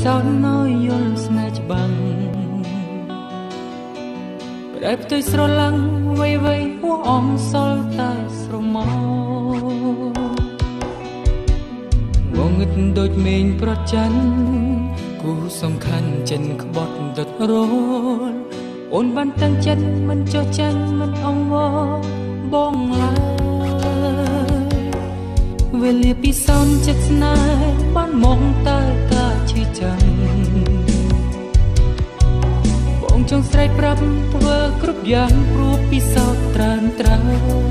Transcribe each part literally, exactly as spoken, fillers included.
សោតនៅយល់ស្នេហ៍ច្បាំងប្រែផ្ទុយស្រឡាំងវៃវៃហួអងសល់តែស្រមោងងឹតដូចមេឃប្រច័ណ្ឌគូសំខាន់ចិនក្បត់ដុតរលអូនបានតាំងចិត្តមិនចោះចាញ់មិនអង្វរបងឡើយវេលាពីសោនចិត្តស្នេហ៍បានមកតើកាឈឺចាំបងចង់ស្រែកប្រាប់ធ្វើគ្រប់យ៉ាងព្រោះពីសោតត្រានត្រើ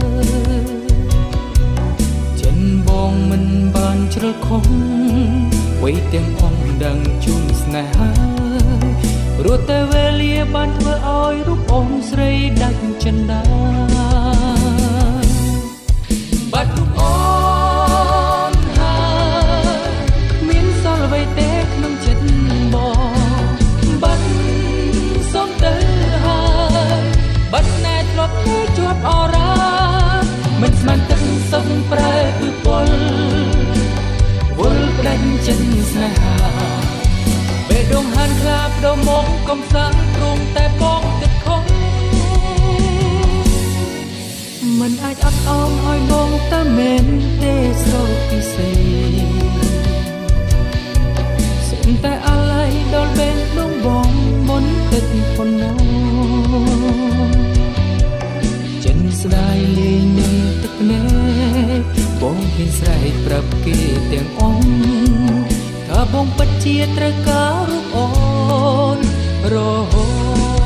ចិនបងមិនបានជ្រុលខំវ័យទាំងអងដឹងជូនស្នេហាព្រោះតែវេលាបានធ្វើឲ្យរូបអូនស្រីដាច់ចិនដាបាត់រូបអូនហើយមានសល់អ្វីទេក្នុងចិត្តបងបាត់សុំទៅហើយបាត់ណែធ្លាប់តែជាប់អរ៉ាមិនស្មានទឹកសុំប្រែគឺពលវល់ផ្ដាច់ចិត្តស្នេហាបេះដូងហានខ្លាបដូរមកកំសាំងព្រមតែបងទឹកខំមិនអាចអត់អោនឲ្យបងតែមែនទេស្រោពិសេសសុំតែអាឡ័យដល់បេះដូងបងមុនទឹកប៉ុណ្ណោះចិនស្ដាយលេងនឹងទឹកភ្នែកបងហ៊ានស្រែកប្រាប់គេទាំងអស់ថាបងពិតជាត្រូវការរូបអូនរហូត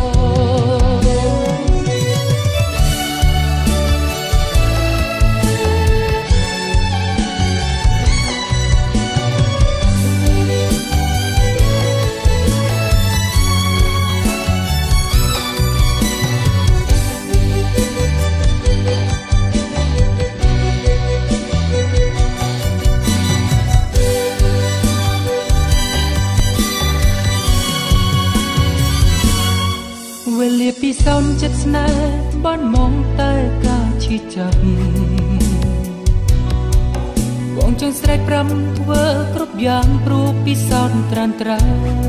វេលាពីសោនចិត្តស្នេហ៍បានមកតែការឈឺចាប់បងចង់ស្រែកប្រាំធ្វើគ្រប់យ៉ាងព្រោះពីសោនត្រានត្រើ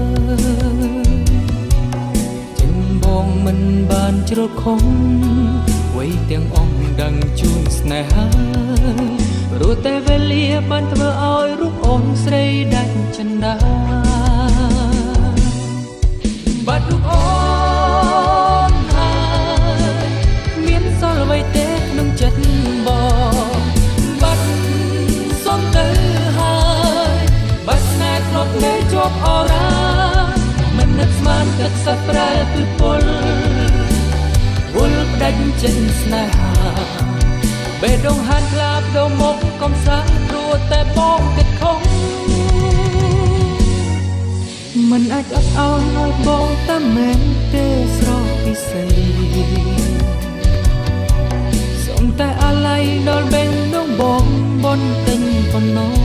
ចិនបងមិនបានជ្រុលខំវ័យទាំងអងដឹងជូនស្នេហាព្រោះតែវេលាបានធ្វើឲ្យរូបអូនស្រីដាច់ចិនដាបាត់រូបអូនអ្វីទេក្នុងចិត្តបងបាត់សុំទៅហើយបាត់ស្នេហ៍ធ្លាប់តែជាប់អរ៉ាមិននឹកស្មានទឹកសត្វប្រែគឺពលវល់ផ្ដាច់ចិត្តស្នេហាបេះដូងហានខ្លាបដូរមកកំសាំងព្រោះតែបងទឹកខំមិនអាចអត់អោនឲ្យបងតែមែនទេស្រស់ពិសេសតែអាឡ័យដល់បេះដូងបងបនទិញប៉ុណ្ណោះ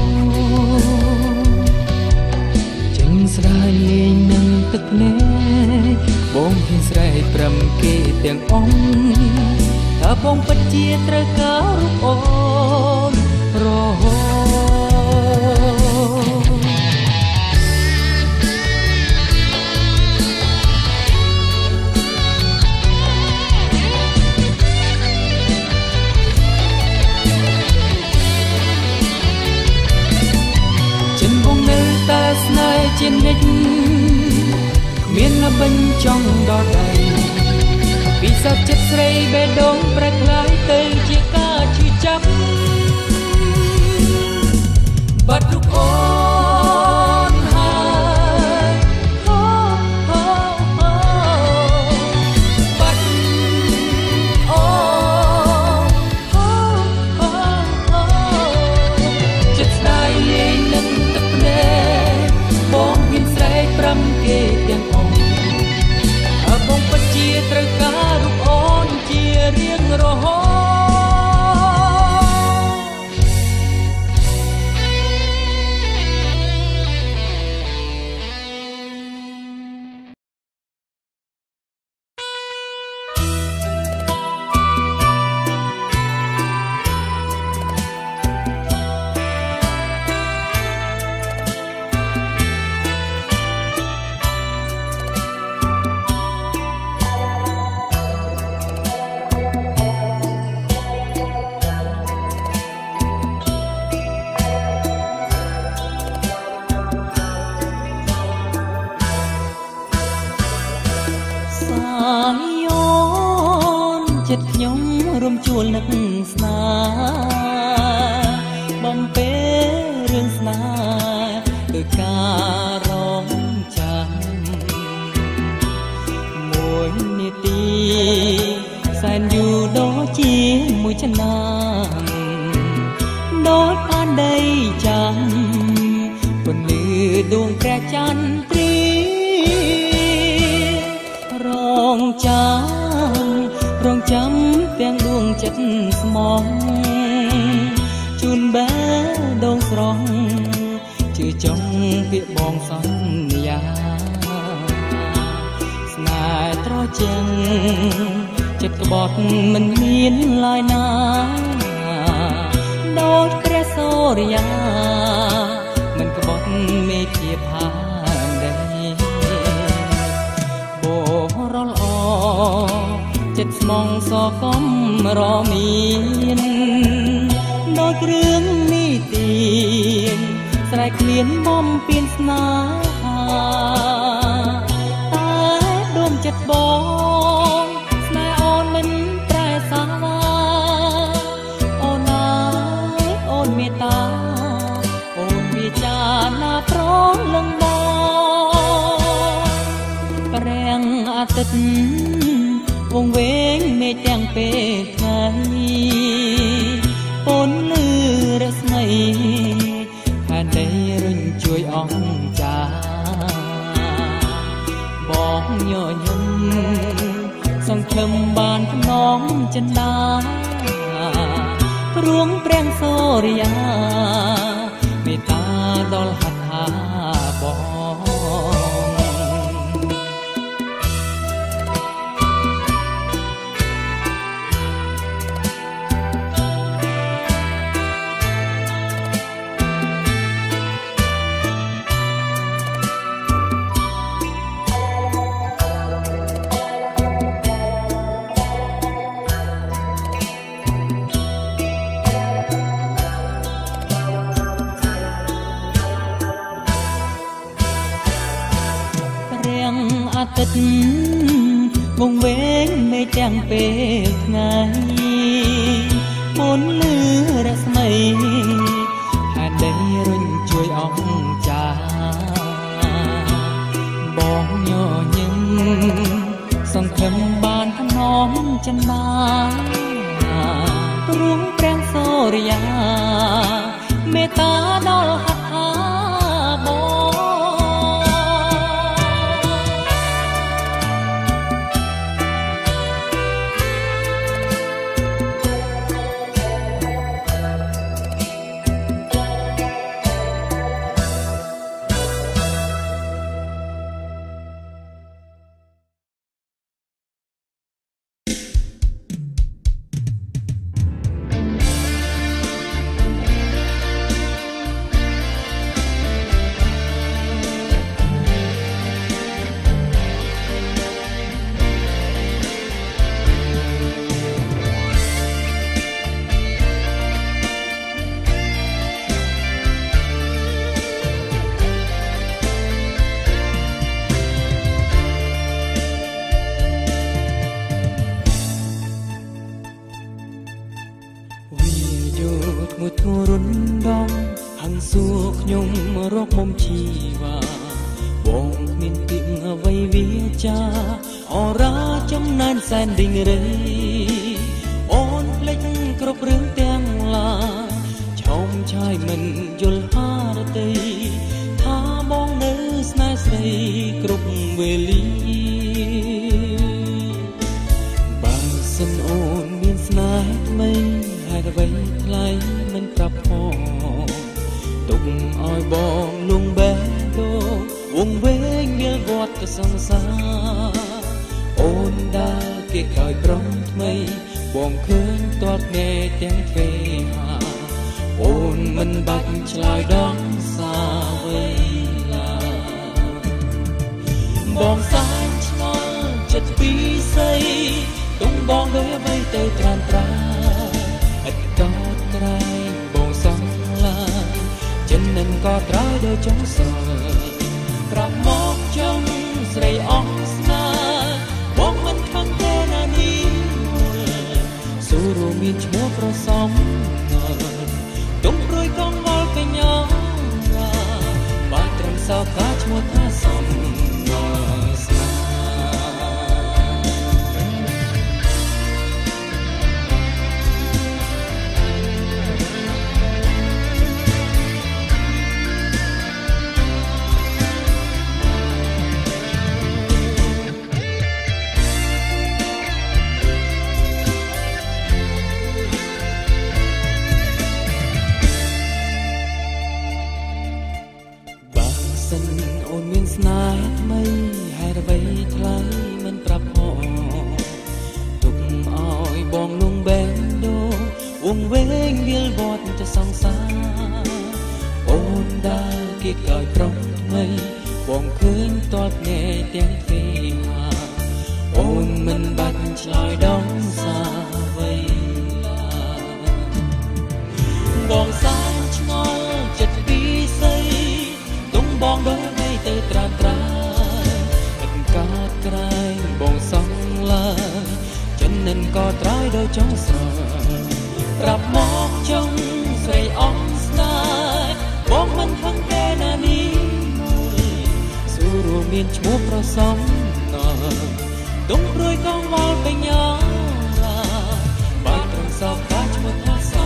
ចិនស្ដាយលេងនឹងទឹកភ្នែកបងហ៊ានស្រែកប្រាំគេទាំងអស់ថាបងពិតជាត្រូវការរូបអូនរហូតតែស្នេហ៍ជានិច្ចគ្មានល្បិញចង់ដល់ដៃពីសត្វចិត្តស្រីបេះដូងប្រែក្លាយទៅជាការឈឺចាប់បាត់រូបអូនហើយអូអូអូបាត់អូអូអូអូចិត្តស្ដាយលេងនឹងទឹកភ្នែកបងហ៊ានស្រែកប្រាំគេទាំងអស់ថាបងពិតជាត្រូវការរូបអូនជារៀងរហូតខ្ញុំរំជួលនឹកស្នេហ៍បំពេលរឿងស្នេហ៍ដោយការរងចាំមួយនាទីសែនយូរដូចជាមួយឆ្នាំដូចបានដីចាំពន្លឺដួងព្រះចន្ទ្រារងចាំរងចាំទាំងដួងចិត្តស្មងជូនបែដងស្រស់ជឿចង់ពាក្យបងសន្យាស្នេហ៍ត្រជាក់ចិត្តក្បត់មិនមានឡើយណាដូចព្រះសូរិយាមិនក្បត់មេឃាផាដីបរលអចិត្តស្មងសកំរមានដូចគ្រឿងនីតិស្រែកឃ្លានបំពេញស្នេហាតែដួងចិត្តបងស្នេហ៍អូនមិនប្រែសាវាអូនណាយអូនមេត្តាអូនវាចាណាប្រលឹងបងព្រះអាទិត្យវងវែងមេឃទាំងពេលថ្ងៃពន្លឺរស្មីផែនដីរុញជួយអង្ចាបងញញឹមសង្ឃឹមបានភ្នំចិន្តាព្រួងព្រះសូរិយាមេត្តាដល់ហដ្ឋាបងអាទិត្យវងវែងមេឃទាំងពេលថ្ងៃពន្លឺរស្មីផែនដីរុញជួយអង្ចាបងញញឹមសង្ឃឹមបានភ្នំចិន្តាព្រួងព្រះសូរិយាមេត្តាដល់ហដ្ឋាបងមួយធ្ងរុនដងហង្សួរខ្ញុំរកមុំជីវ៉ាបងមានពីងអ្វីវាចាអរាចំណែនសែនឌីងរេអូនភ្លេចគ្រប់រឿងទាំងឡាឆោមឆាយមិនយល់ហារតីថាបងនៅស្នេហ៍ស្រីគ្រប់វេលាបើសិនអូនមានស្នេហ៍ថ្មីហើយអ្វីថ្លៃមិនប្រាប់ផងទុកឲ្យបងលងបែដូវងវែងវាវត្តទៅសង្សារអូនដើរគេក្រោយប្រុងថ្មីបងឃើញតបណែទាំងទ្វេហាអូនមិនបាច់ឆ្លើយដល់សាវេលាបងសាញ់ឆ្ងល់ចិត្តពីស្អីទុំបងដូចអ្វីទៅត្រានត្រាឥតកោតក្រែងបងសងឡាចិននឹងក៏ត្រើយដូចចង់សល់ប្រាប់មកចង់ស្រីអងស្នាបងមិនខំទេណានេះមានឈ្មោះប្រសំទុំព្រួយកងវល់ពេញអបានត្រឹមសោកាឈ្មោះថាសំស្នាស្នេហ៍ថ្មីហេតុអ្វីថ្លៃមិនប្រាប់ផងទុកឲ្យបងលងបែងដូរវងវែងវាលវត្តទៅសង្សារអូនដើរគៀកឲ្យប្រុងថ្មីបងឃើញតបណែទាំងទ្វេហាអូនមិនបាច់ឆ្លើយដងសាអ្វីបងសានឆ្ងល់ចិត្តពីស្អីទុំបងដោយទៅត្រាត្រាទឹកកាត់ក្រែងបងសងឡើយចិននិនក៏ត្រាយដោយចង់ស្រប្រាប់មកចង់ស្រីអងស្នេហ៍បងមិនខឹងទេណានេះសួររួមមានឈ្មោះប្រសំទុំព្រួយកងវល់ពេញអបានត្រឹមសោកកាឈ្មោះថាសំ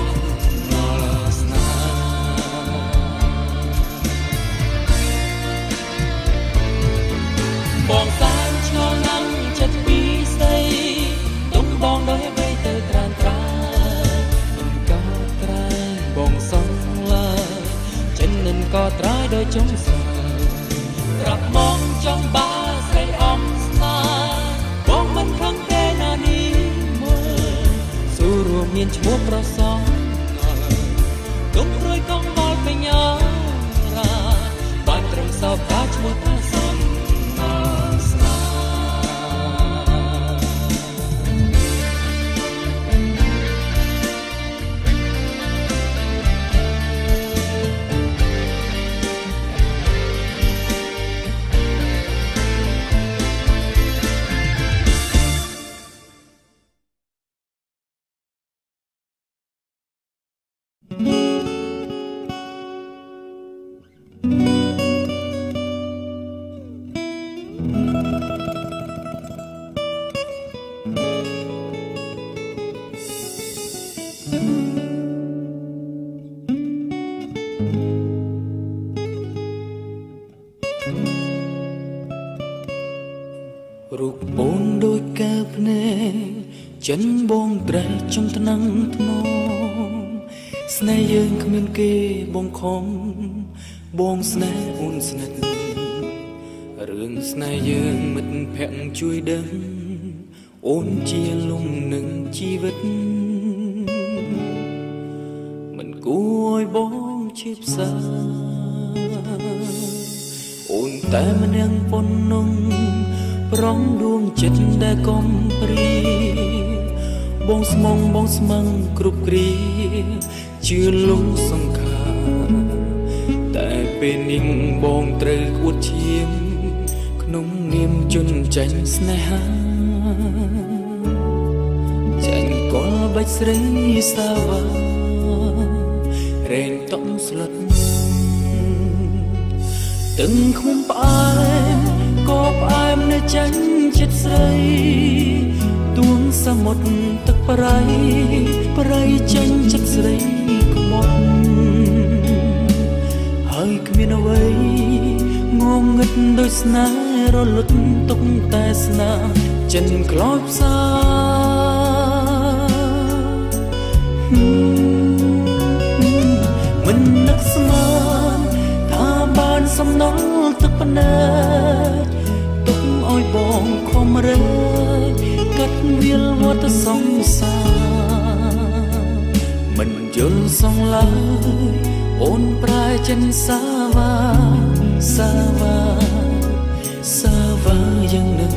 បងសានឆ្ងល់ណាស់ចិត្តពីស្ដីទុំបងដោយអ្វីទៅត្រានត្រាមិនក៏ត្រែងបងសងឡើយចិននិនក៏ត្រាយដោយចង់ស្រប្រាប់មកចង់បាស្រីអមស្នេហ៍បងមិនខឹងទេណានេះមើលសួររួមមានឈ្មោះប្រសំទុំព្រួយកងវល់ពេញអរាបានត្រឹមសោកកាឈ្មោះថាសំរូបអូនដូចកែវភ្នែកចិនបងត្រេះចំថ្នាំងថ្នមស្នេហ៍យើងគ្មានគេបងខំបងស្នេហ៍អូនស្និទ្ធរឿងស្នេហ៍យើងមិត្តភក្តិជួយដឹងអូនជាលំនឹងជីវិតមិនគួរឲ្យបងឈឺផ្សាអូនតែម្នាក់ប៉ុណ្ណឹងប្រងដួងចិត្តដែលកំព្រាបងស្មងបងស្មឹងគ្រប់គ្រាជឿលងសង្ខារតែពេលនេះបងត្រូវអួតឈាមក្នុងនាមជនចាញ់ស្នេហាចាញ់កលបាច់ស្រីសាវ៉ារែងតង់ស្លុតទឹកឃុំផ្អែមក៏ផ្អែមនៅចាញ់ចិត្តស្រីទួងសមុទ្រទឹកប្រៃប្រៃចាញ់ចិត្តស្រីខ្មត់ហើយគ្មានអ្វីងងឹតដោយស្នេហ៍រលត់ទុកតែស្នាចិនក្លោចផ្សាមិននឹកស្មានថាបានសំណល់ទឹកភ្នែកទុកឲ្យបងខំរើកាត់វាលវត្តសង្សារមិនយល់សងឡើយអូនប្រែចិនសាវ៉ាសាវ៉ាសាវ៉ាយ៉ាងនឹង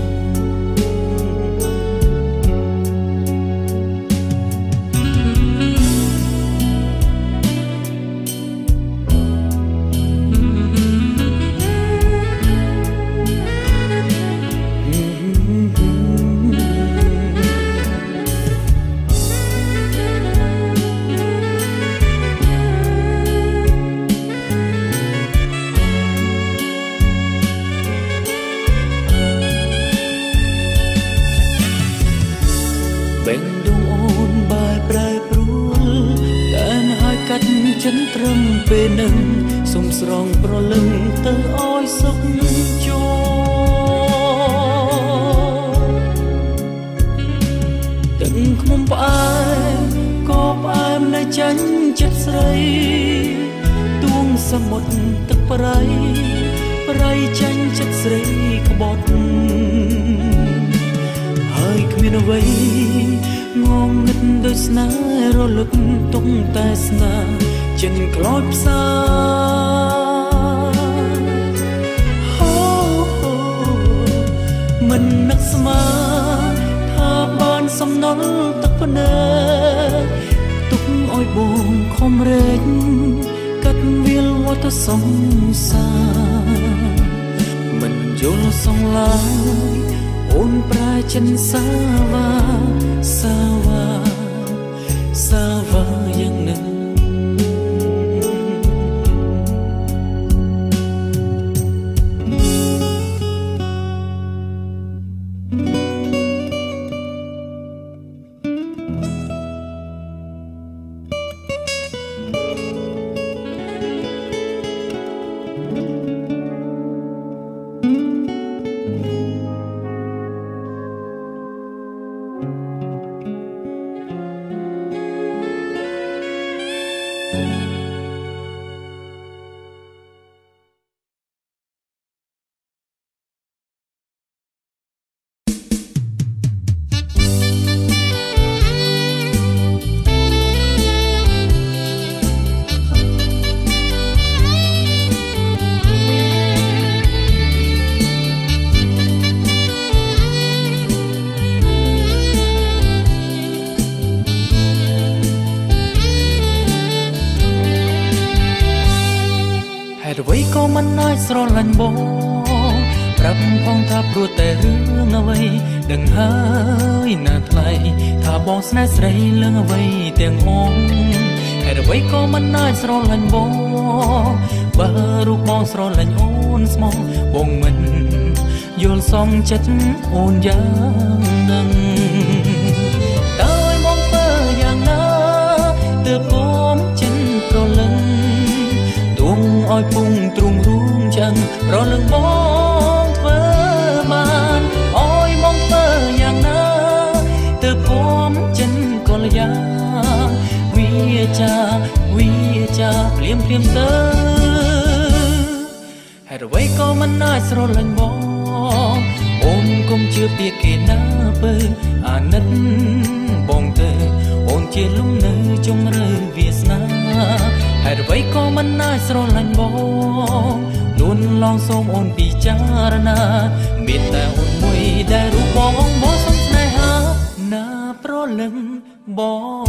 កាត់ចិនត្រឹមពេលនឹងសុំស្រងប្រលឹងទៅឲ្យសុខចូលទឹកឃ្មុំផ្អែមក៏ផ្អែមនៅចាញ់ចិត្តស្រីទួងសមុទ្រទឹកប្រៃប្រៃចាញ់ចិត្តស្រីក្បត់ហើយគ្មានអ្វីងងឹតដោយស្នេហ៍រលឹកទុកតែស្នាចិនក្លោចផ្សាអូមិននឹកស្មានថាបានសំណល់ទឹកភ្នែកទុកឲ្យបងខំរែកកាត់វាលវត្តសង្សារមិនយល់សងឡើយអូនប្រាចិនសាវ៉ាសាវ៉ាសាវ៉ាយ៉ាងនឹងស្រឡាញ់បងប្រាប់ផងថាព្រោះតែរឿងអ្វីដឹងហើយណាថ្លៃថាបងស្នេហ៍ស្រីលឿងអ្វីទាំងអងហេតុអ្វីក៏មិនអាចស្រឡាញ់បងបើរូបបងស្រឡាញ់អូនស្មោះបងមិនយល់សងចិត្តអូនយ៉ាងនឹងតើបងធ្វើយ៉ាងណាទើបបងចិនប្រលឹងទួងឲ្យពុងទ្រុងរូងចឹងរលឹងបងធ្វើបានអើយបងធ្វើយ៉ាងណាទើបបងចិនក៏លយ៉ាវាចាវាចាភ្លាមភ្លាមទៅហេតុអ្វីក៏មិនអាចស្រឡាញ់បងអូនកុំជឿពាក្យគេណាពើអាណិតបងទៅអូនជាលំនៅជុំរើវាសនាហេតុអ្វីក៏មិនអាចស្រឡាញ់បងលួនឡងសូមអូនពិចារណាមានតែអូនមួយដែលរូបបងមកសុំស្នេហាណាប្រលឹងបង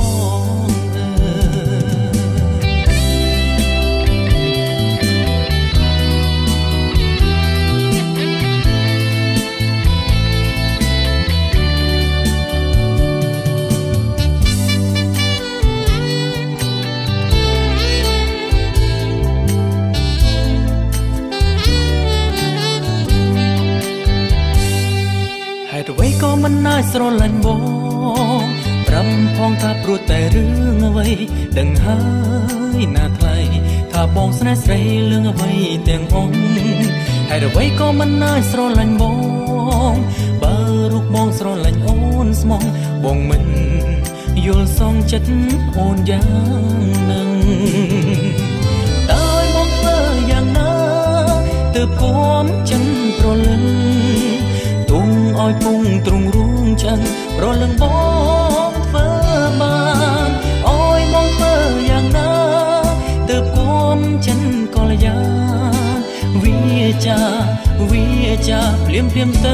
ក៏មិនអាចស្រឡាញ់បងប្រាប់ផងថាព្រោះតែរឿងអ្វីដឹងហើយណាថ្លៃថាបងស្នេហ៍ស្រីលឿងអ្វីទាំងអងហេតុអ្វីក៏មិនអាចស្រឡាញ់បងបើរូបបងស្រឡាញ់អូនស្មោះបងមិនយល់សងចិត្តអូនយ៉ាងនឹងតើបងធ្វើយ៉ាងណាទើបគំចិនប្រលឹងទុំឲ្យពុងទ្រុងរូងចឹងប្រលឹងបងធ្វើបានអើយបងធ្វើយ៉ាងណាទើបគំចិនក៏លយ៉ាវាចាវាចាភ្លាមភ្លាមទៅ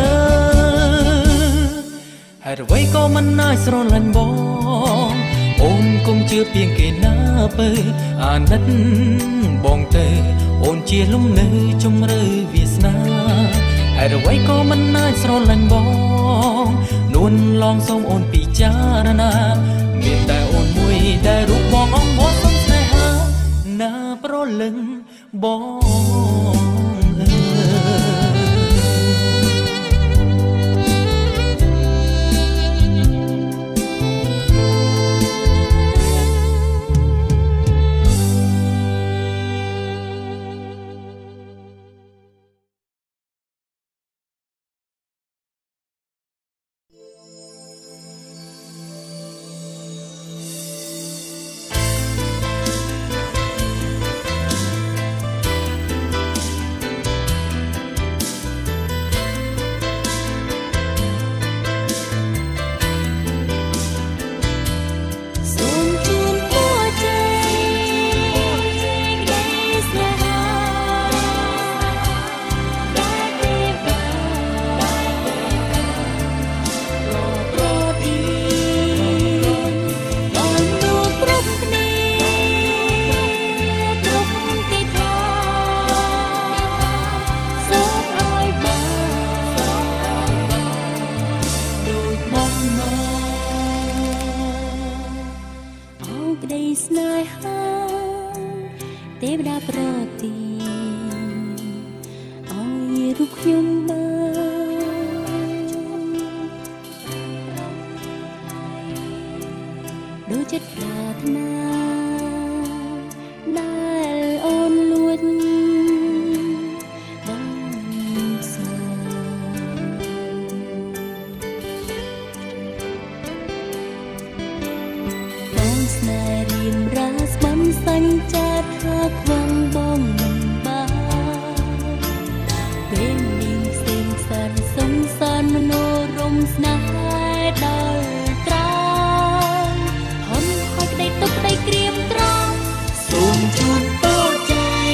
ហេតុអ្វីក៏មិនអាចស្រឡាញ់បងអូនកុំជឿពាក្យគេណាពើអាណិតបងទៅអូនជាលំនៅជុំរើវាសនាហេតុអ្វីក៏មិនអាចស្រឡាញ់បងនួនឡងសូមអូនពិចារណាមានតែអូនមួយដែលរូបបងអងមកសុំស្នេហាណាប្រលឹងបងអើយហាទេវតាប្រទីឲ្យរូបខ្ញុំបានដូចចិត្តប្រាថ្នាដែលអូនលួចបានសោបងស្នេហ៍រៀមរាស្បំសាញ់ចាត់ថាខ្វងបងមិនបានពេលនេះផ្សេងផ្សានសងសានមโนរមស្នេហ៍ដល់ត្រាហន់ហើយក្តីទុកក្តីក្រៀមក្រំសូមជូនពរใจ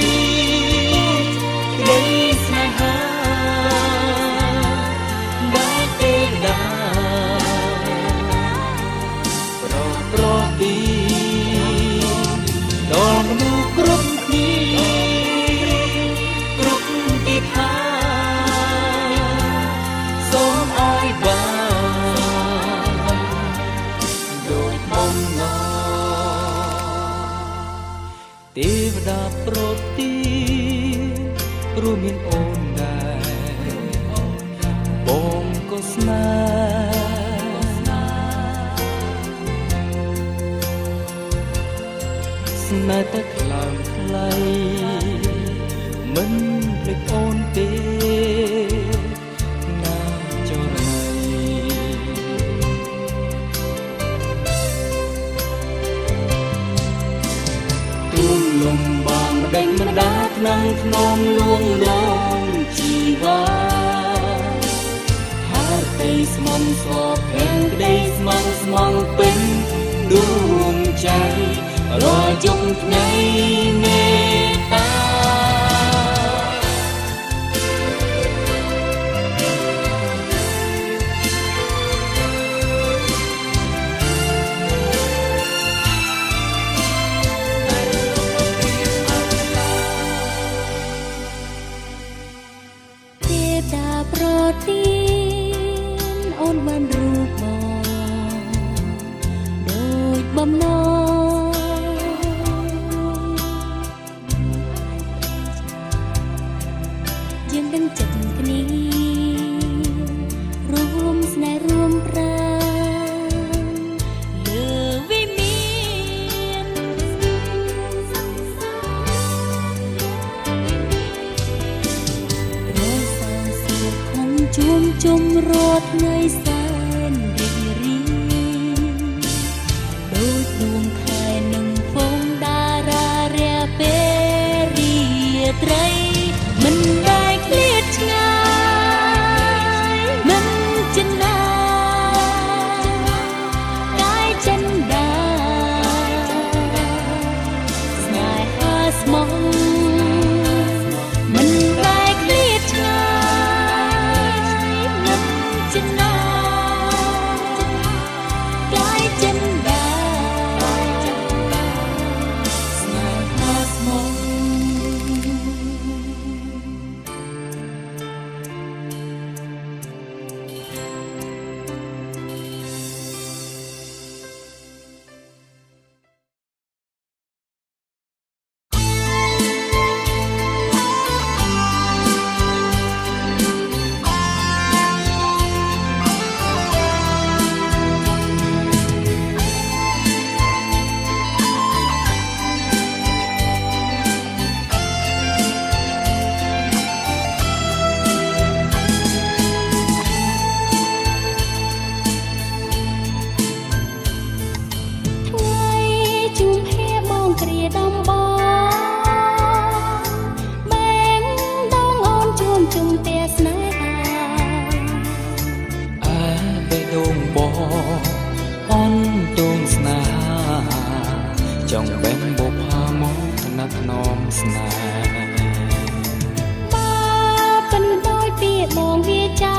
ក្តីស្នេហាដល់ទេវតាប្រប្រទីដល់មនុស្សគ្រប់គ្នាគ្រប់ទីខាសូមឲ្យបានដូចបំណងទេវតាប្រទីរួមមានអូនដែរបងក៏ស្នេហ៍ស្នេហ៍តែខ្លាំងខ្លាយមិនភ្លេចអូនទេណាចរណៃទូលលំបានម្ដេចម្ដាថ្នាំងធ្នមលួងលោមជីវ៉ាហាតីស្មងស្វភែងក្តីស្មងស្មងពេញដួងใจរយយំថ្ងៃមេតាទេវតាប្រទីនអូនបានរូបបងដូចបំណងយើងដឹងចិត្តគ្នារួមស្នេហ៍រួមប្រាណលើវិមានរសាសុខខំជួមជុំរាល់ថ្ងៃសែនរីករាយដូចដួងខែនឹងហ្វូងតារារះពេលរាត្រីមិនដែលឃ្លាតឆ្ងាយមិនចិនណាកាយចិនដាស្នេហាស្មោះមិនដែលឃ្លាតឆ្ងាយមិនចិនណាកាយចិនដាស្នេហាស្មោះចង់បែងបុផាមកថ្នាក់ថ្នមស្នេហ៍បើពិនដោយពាក្យបងវាចា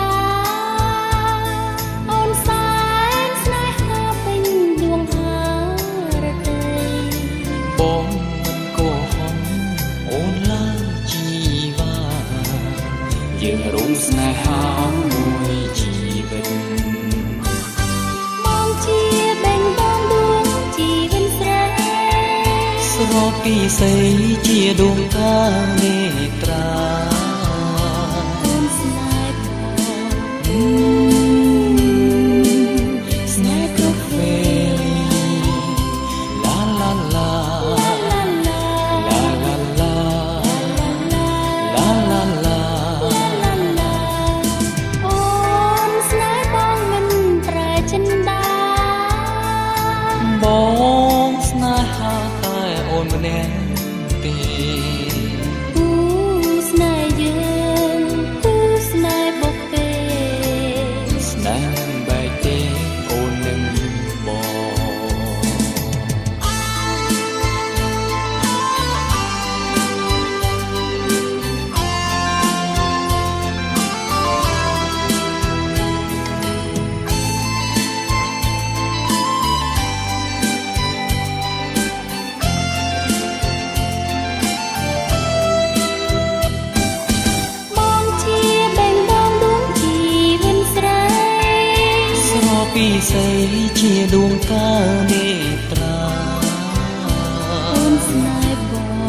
អូនសែនស្នេហាពេញដួងហារតីបងមិនកោហំអូនឡើយជីវ៉ាយើងរួមស្នេហាមួយជីវិតបងជាបែងបងដួងជីវិតស្រីស្រពីសីជាដួងតានេត្រាអូនស្នេហ៍ស្នេហ៍គ្រប់ពេលឡាឡាឡាឡាឡាឡាឡាឡាឡាអូនស្នេហ៍បងមិនប្រែចិនដាបងស្នេហាតែអូនម្នាក់ទេគូស្នេហ៍យើងគូស្នេហ៍បុកពេស្នេហ៍បែកទេអូននឹងបងពីសីជាដួងតានេត្រាអូនស្នេហ៍បង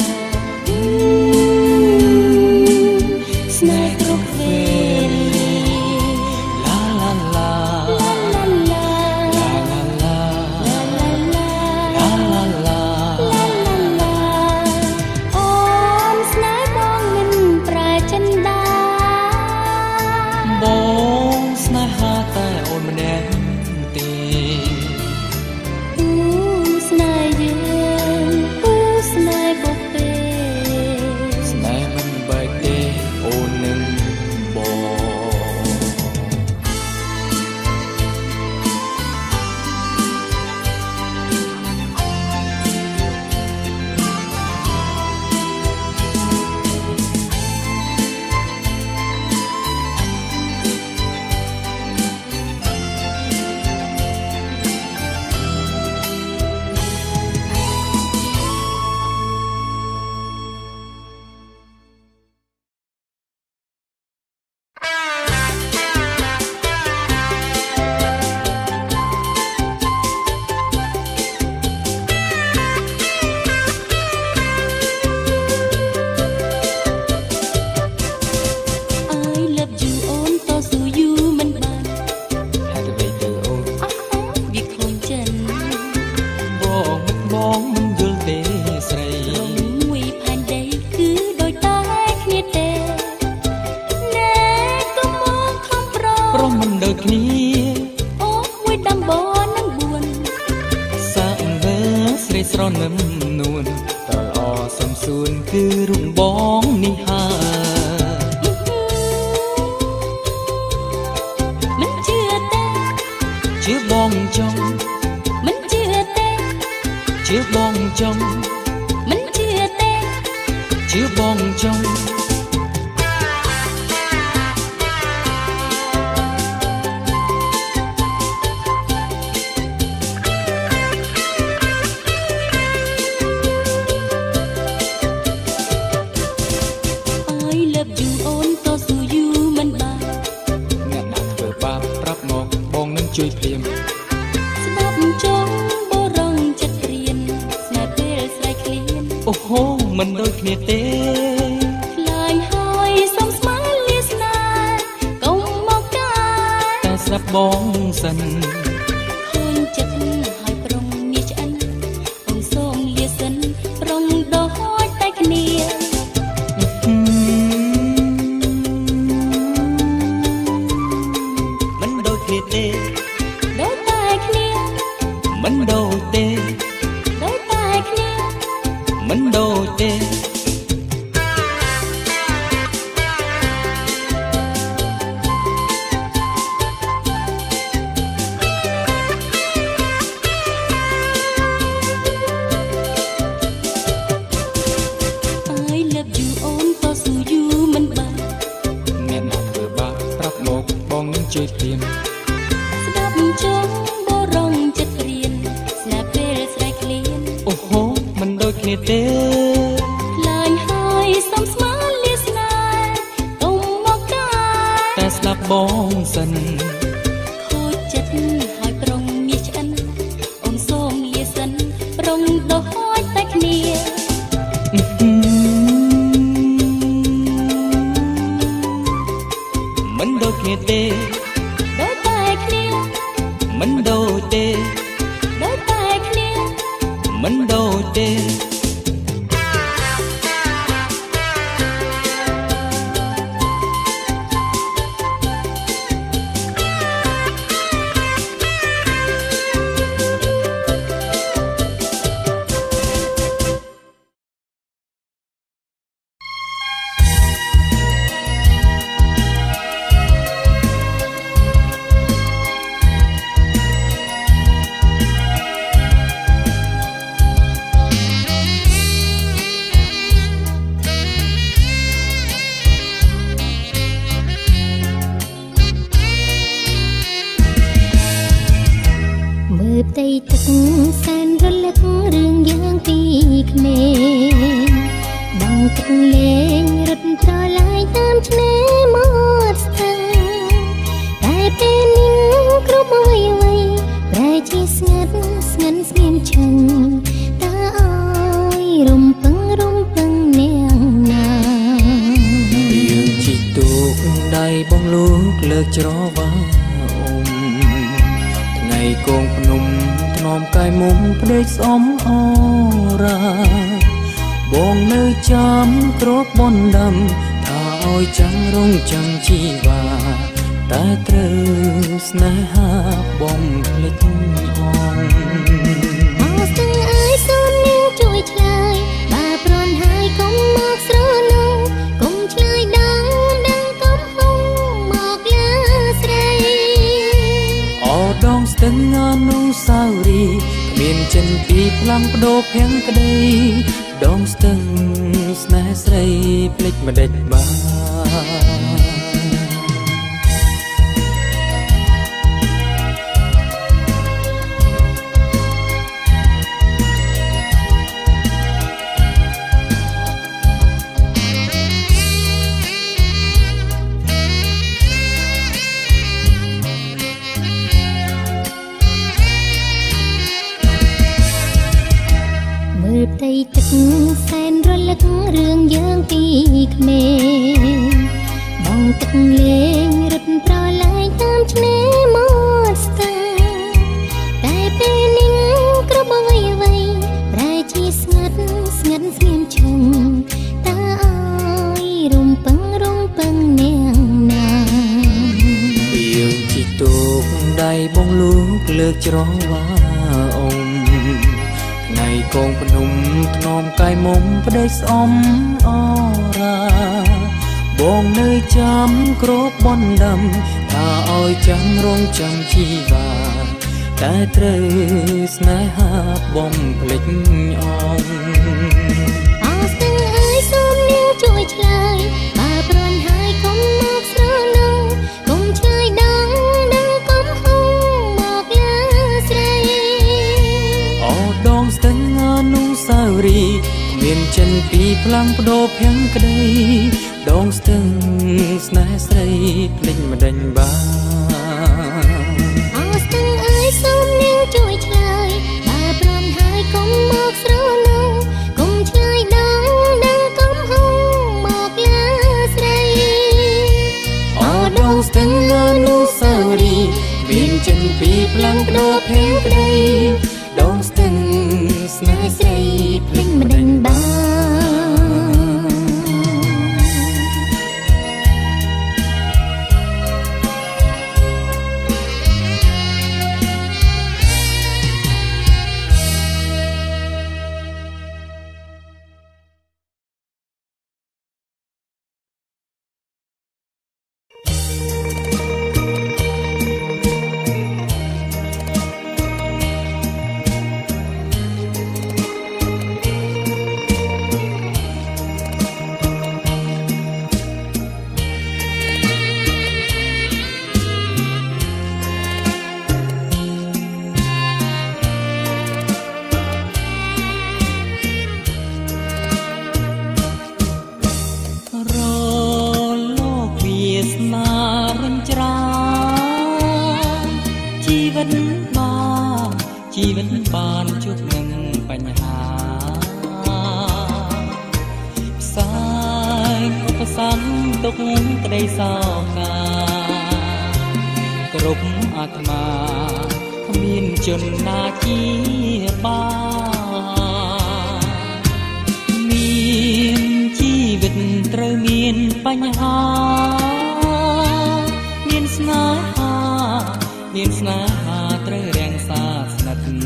ស្នេហ៍គ្រប់ពេលឡាឡាឡាឡាឡាឡាឡាឡាឡាឡាឡាឡាអូនស្នេហ៍បងមិនប្រែចិនដាបងស្នេហាតែអូនម្នាក់ស្នេហ៍យើងគូស្នេហ៍បុកពេស្នេហ៍មិនបែកទេអូននឹងបងស្រនឹមនួនត្រឡអសំសួនគឺរូបបងនេះហើយមិនជឿទេជឿបងចង់មិនជឿទេជឿបងចង់មិនជឿទេជឿបងចង់ជួយព្រាមស្ដាប់ចង់បរងចិត្តព្រានស្នេហ៍ពេលស្រែកឃ្លានអូហូមិនដូចគ្នាទេខ្លាញ់ហើយសុំស្មើលាស្នេហ៍កុំមកកាយតែស្ដាប់បងសិនឃើញចិត្តហើយប្រុងមាសឆ្អិនអូនសូមលាសិនប្រុងដោះហើយតែគ្នាមិនដូចគ្នាទេដូចតែគ្នាមិនដូចទេដូចតែគ្នាមិនដូចទេជួយព្រាមស្ដាប់ចង់បរងចិត្តព្រានស្នេហ៍ពេលស្រែកឃ្លានអូហូមិនដូចគ្នាទេខ្លាញ់ហើយសុំស្មើលាស្នេហ៍កុំមកកាយតែស្ដាប់បងសិនខូចចិត្តហើយប្រុងមាសឆ្អិនអូនសូមលាសិនប្រុងដោះហើយតែគ្នាទេផ្ទៃទឹកសែនរលឹករឿងយ៉ាងពីក្មេងបងទឹកលេងរត់ត្រឡាយតាមឆ្នេរមាត់ស្ទឹងតែពេលនេះគ្រប់អ្វីអ្វីប្រែជាស្ងាត់ស្ងាត់ស្ងៀមឈឹងតើអើយរំពឹងរំពឹងអ្នកណាយើងជីកទូកដៃបងលោកលើកច្រវាកងភ្នំថ្នមកាយមុំផ្ដេកស្អំអរាបងនៅចាំគ្របបនដាំថាឲ្យចាំរងចាំជីវ៉ាតែត្រូវស្នេហាបងភ្លេចអងមកស្ទឹងអើយសូមនាងជួយឆ្លើយបើប្រន់ហើយកុំមកស្រណោកុំឆ្លើយដល់ដឹងកុំហុំមកលើស្រីអដងស្ទឹងអនុស្សាវរីយ៍គ្មានចិនពីផ្លាំងបដូរភាំងក្តីដងស្ទឹងស្នេហ៍ស្រីភ្លេចម្ដេចបានផ្ទៃទឹកសែនរលឹករឿងយើងពីក្មេងបងទឹកលេងរត់ត្រឡាយតាមឆ្នេរមាត់ស្ទឹងតែពេលនេះគ្រប់អ្វីអ្វីប្រែជាស្ងាត់ស្ងាត់ស្ងៀមឈឹងតើអើយរំពឹងរំពឹងអ្នកណាយើងជីកទូកដៃបងលោកលើកច្រវាអងថ្ងៃកងភ្នំថ្នមកាយមុំផ្ដេកស្អំអរាបងនៅចាំគ្របបនដាំថាឲ្យចាំរងចាំជីវ៉ាតែត្រូវស្នេហាបងភ្លេចអងអោស្ទឹងអើយសូមនាងជួយឆ្លើយបើប្រន់ហើយកុំមកស្រណោកុំឆ្លើយដល់ដឹងកុំហុំមកលើស្រីអដងស្ទឹងអនុស្សាវរីយ៍មានចិនពីផ្លាំងបដូរភាំងក្តីដងស្ទឹងស្នេហ៍ស្រីភ្លេចម្ដេចបានអោស្ទឹងអើយសូមនាងជួយឆ្លើយបើប្រន់ហើយកុំមកស្រណោកុំឆ្លើយដល់ដឹងកុំហុំមកលើស្រីអដងស្ទឹងអនុស្សាវរីយ៍មានចិនពីផ្លាំងបដូរភាំងក្តីដងស្ទឹងស្នេហ៍ស្រីភ្លេចម្ដេចបានជីវិតបានជួបនឹងបញ្ហាផ្សាយឧបសគ្គទុកក្តីសោកាគ្រប់អាត្មាគ្មានជនណាជាបានបញ្ហាមានស្នេហាមានស្នេហាត្រូវរាំងសាស្និទ្ធ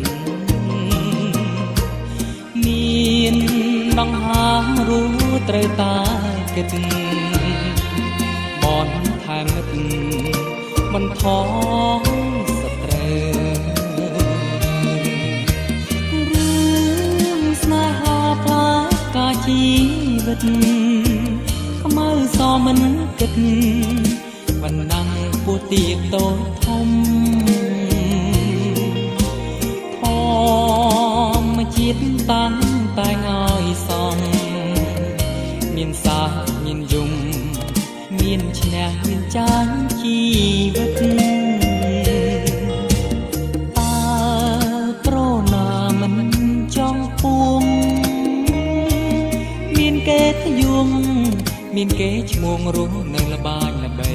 មានដង្ហើមរួត្រូវតាគិតបនថែមនឹកមិនថងសត្រូវរឿងស្នេហាផ្លាកាជីវិតខ្មៅសមិនគិតបណ្ដាំងពោះទៀបតូចធំធម្មជាតិតាំងតែងឲ្យសំមានសាមានយំមានឈ្នះមានចាញ់ជីវិតតើប្រណាមិនចង់ពួងមានគេធ្យងមានគេឈ្មោះរស់នៅល្បាញល្បី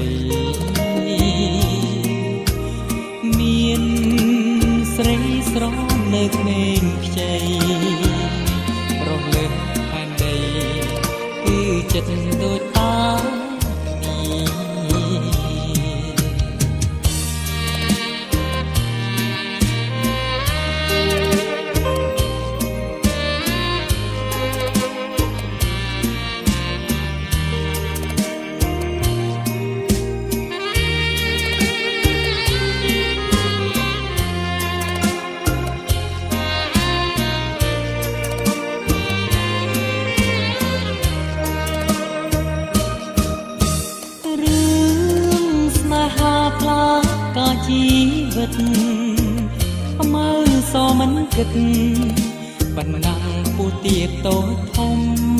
មានស្រីស្រស់នៅក្មេងខ្ចីរស់លើផែនដីគឺចិត្តដូចតាជីវិតខ្មៅសមិនគិតបណ្ដាំងពោះទៀបតូចធំ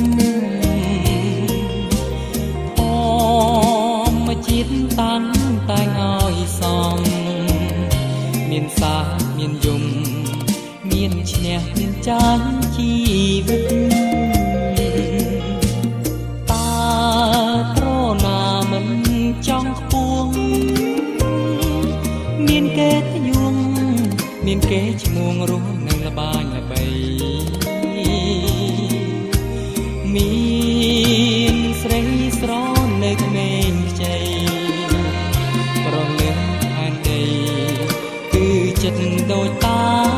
ធម្មជាតិតាំងតែងឲ្យសំមានសាមានយំមានឈ្នះមានចាញ់ជីវិតតើត្រណាមិនចង់ខ្ពស់មានគេធ្យងមានគេឈ្មោះរស់នៅល្បាញល្បីមានស្រីស្រស់នៅក្មេងខ្ចីប្រលឹងផែនដីគឺចិត្តដូចតា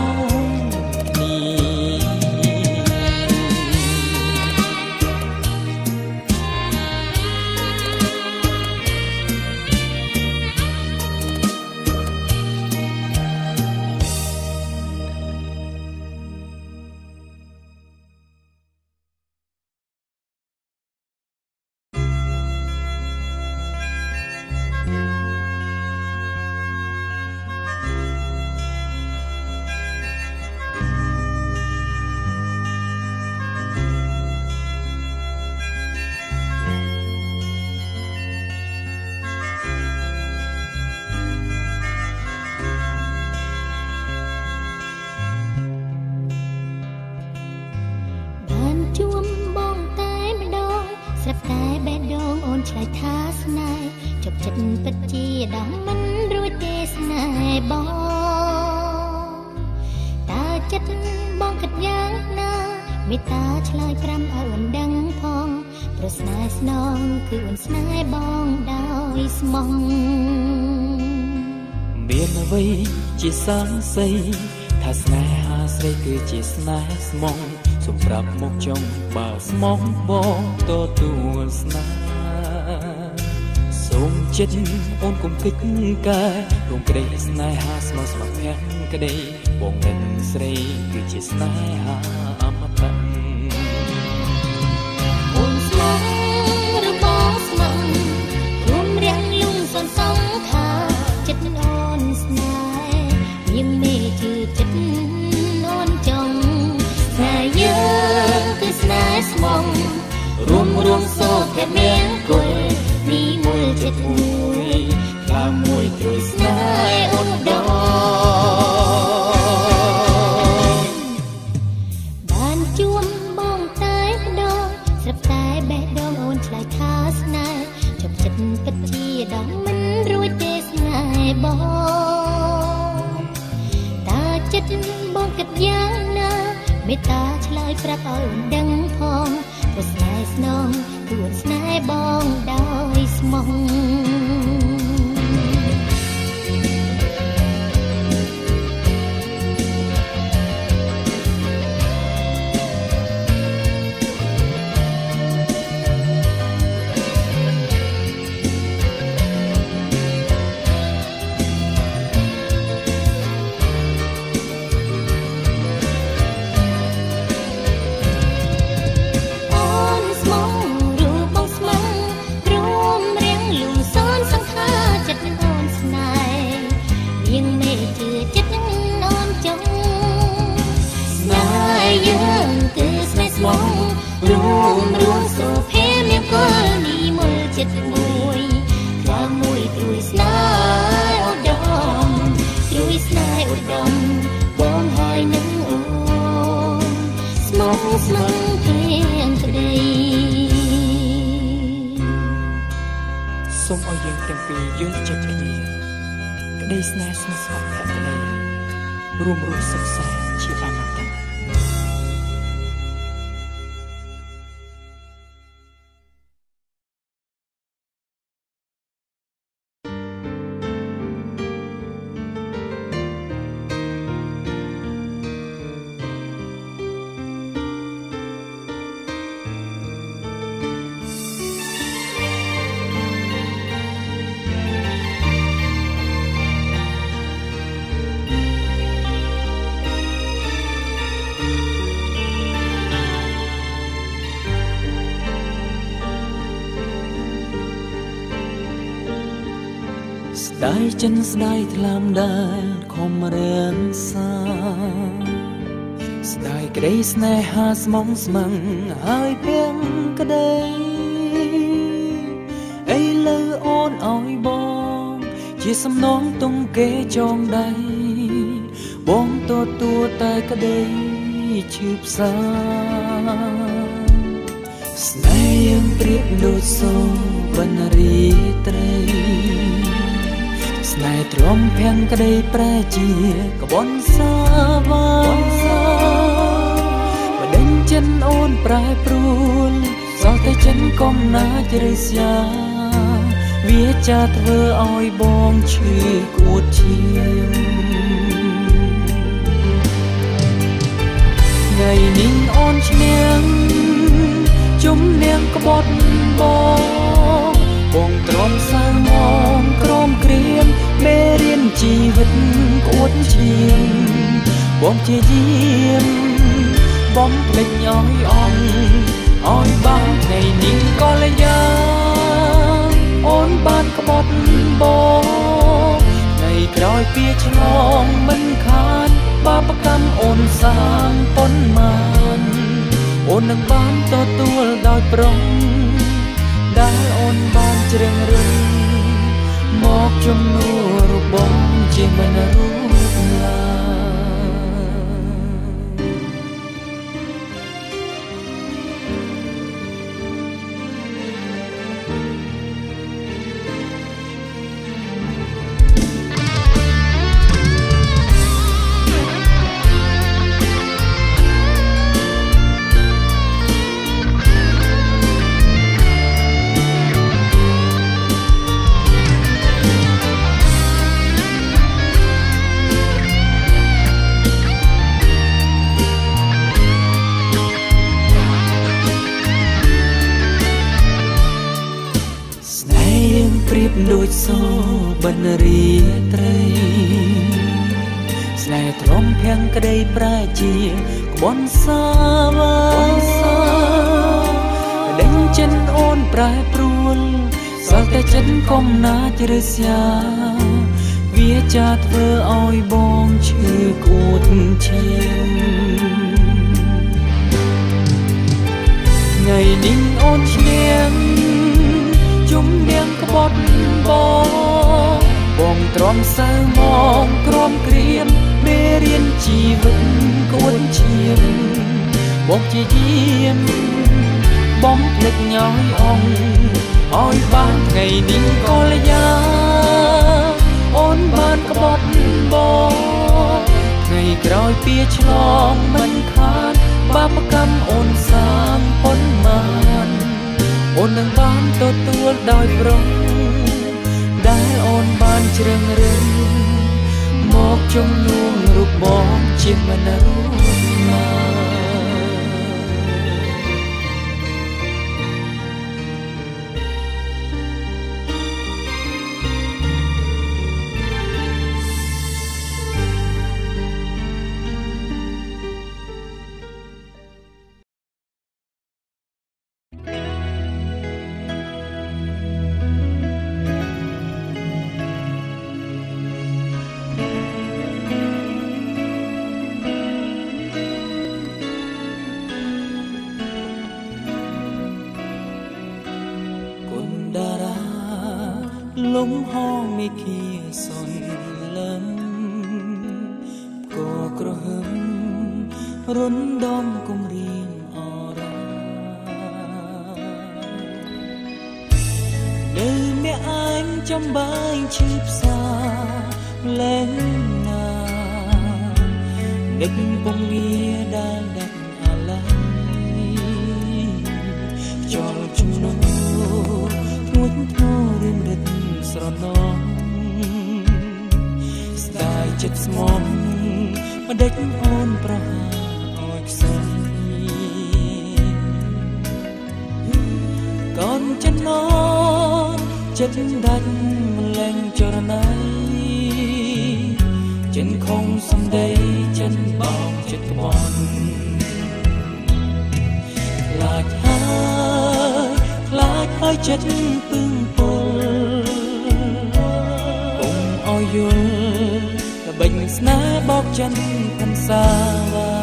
ឆ្លើយថាស្នេហ៍ជប់ចិត្តពិតជាដំមិនរួចទេស្នេហ៍បងតើចិត្តបងគិតយ៉ាងណាមេត្តាឆ្លើយប្រាំឲ្យអូនដឹងផងព្រោះស្នេហ៍ស្នងគឺអូនស្នេហ៍បងដោយស្មោះមានអ្វីជាសង្ស័យថាស្នេហាស្រីគឺជាស្នេហ៍ស្មោះសម្រាប់មកចង់បើស្មោះបងទទួលស្នេហ៍សូមចិត្តអូនកុំគិតការរួមក្តីស្នេហាស្មោះស្ម័គ្រភក្តីបងនឹងស្រីគឺជាស្នេហាអមតៈអូនស្មោះរបស់ស្មោះរួមរាំងលំសន្សំខាចិត្តអូនស្នេហ៍មានមេជឿចិត្តអូនចង់ស្នេហ៍យើងគឺស្នេហ៍ស្មោះរួមរួមសូភមង្គលมีมวยจะถวยกล้ามวยถวยสนายอดดอนบ้านจวมมองตายดอนสบตายแบดดองโอนឆ្លៃថាស្នេហ៍ជប់ចិត្តពិតជាដំមិនរួចទេស្នេហ៍បងតើចិត្តបងគិតយ៉ាងណាមេត្តាឆ្លើយប្រាប់ឲ្យអូនដឹងផងก็สายสนองกวดสายบองดอยสมองរួមរួមសូភេមានគល់នេះមើលចិត្តមួយខ្លាមួយត្រួយស្នេហ៍ឧត្តមត្រួយស្នេហ៍ឧត្តមបងហើយនឹងអូនស្មោះស្មឹងភៀងក្តីសូមឲ្យយើងទាំងពីរយល់ចិត្តគ្នាក្តីស្នេហ៍ស្មោះស្ម័គ្រភក្តីរួមរស់សុខសាន្តជាអមតៈស្ដាយចិនស្ដាយថ្លាមដែលខំរៀនសាស្ដាយក្តីស្នេហាស្មងស្មឹងហើយភៀងក្តីអីលើអូនឲ្យបងជាសំណងទុំគេចងដៃបងទទួលតែក្តីឈឺផ្សាស្នេហ៍យើងប្រៀបដូចសូរបណ្ណារីត្រីស្នេហ៍ទ្រាំភាំងក្តីប្រែជាក្បន់សាវ៉ាបដិញចិនអូនប្រែប្រួលសោះតែចិនកំណាចរិស្យាវាចាធ្វើឲ្យបងឈឺគួតឈាមថ្ងៃនេះអូនឈ្នះជុំនាងក្បត់បងបងទ្រាំសៅមងក្រមក្រៀមមេរៀនជីវិតក្អួតឈាមបងជាយាមបំភ្លេចឲ្យអងឲ្យបានថ្ងៃនេះក៏លយ៉ាអូនបានក្បត់បងថ្ងៃក្រោយពីឆ្លងមិនខានបាបកម្មអូនសាងប៉ុន្មានអូននឹងបានទទួលដោយប្រុងដែលអូនបានជ្រឹងរឹងមកជំនួសរូបបងជាមិនរូបឡាដូចសូបណ្ណារីត្រីស្នេហ៍ទ្រាំភាំងក្តីប្រែជាក្បន់សាវ៉ាដេញចិនអូនប្រែប្រួលសោះតែចិនកំណាចរិស្យាវាចាធ្វើឲ្យបងឈឺគួតឈាមថ្ងៃនេះអូនឈ្នះជុំនាងក្បត់បងបងទ្រាំសៅមងក្រមក្រៀមមេរៀនជីវិតគួនឈាមបងជាយាមបំភ្លេចញយអងឲ្យបានថ្ងៃនេះក៏លយ៉ាអូនបានក្បត់បងថ្ងៃក្រោយពីឆ្លងមិនខានបាបកម្មអូនសាងប៉ុន្មានអូននឹងបានទទួលដោយប្រុងដែលអូនបានជ្រឹងរឹងមកជំនួសរូបបងជាមនុស្សណាลมห้องไม่เคียสนลำก็กระหึ่มรุนดอมกุมเรียนอราเดินแม่อายจำบายชีพสาเล่นนานึกปงเงียได้ดักอะไรจอจุ่มโนมุดโทริมริดស្រណងស្ដាយចិត្តស្មងមិនដេចអូនប្រហាឲ្យខ្សែកូនចិនអូនចិត្តដាច់មិនលែងចរណៃចិនคงសំដីចិនបងចិត្តក្បន់ខ្លាចហើយខ្លាចហើយចិត្តពឹងពុលយល់ល្បិញស្នេហ៍បោកចិនផាន់សាវ៉ា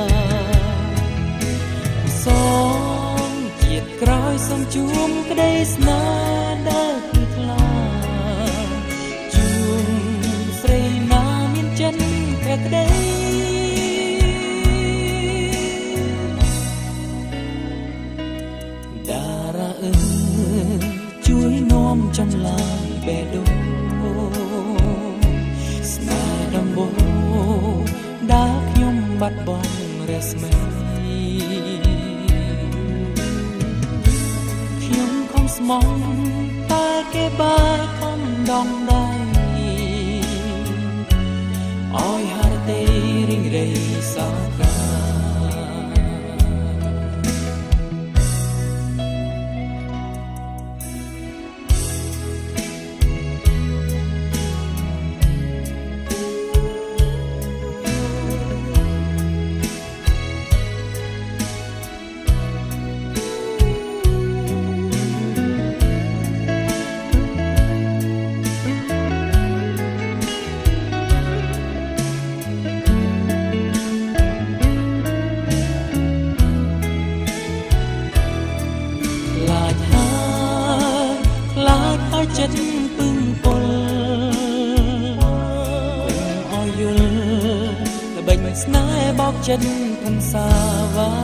សងជាតិក្រោយសូមជួមក្តីស្នេហ៍ដែលគឺថ្លាជួមស្រីណាមានចិនភក្តីតារាអើយជួយនាំចំឡាយបេះដូងដំបូងដើរខ្ញុំបាត់បង់រស្មីខ្ញុំខំស្មោះតែគេបែរខំដងដៃអោយហារទេរីងរៃសោកាចិត្តពឹងពុលអោយយល់ល្បិញស្នេហ៍បោកចិត្តផាន់សាវ៉ា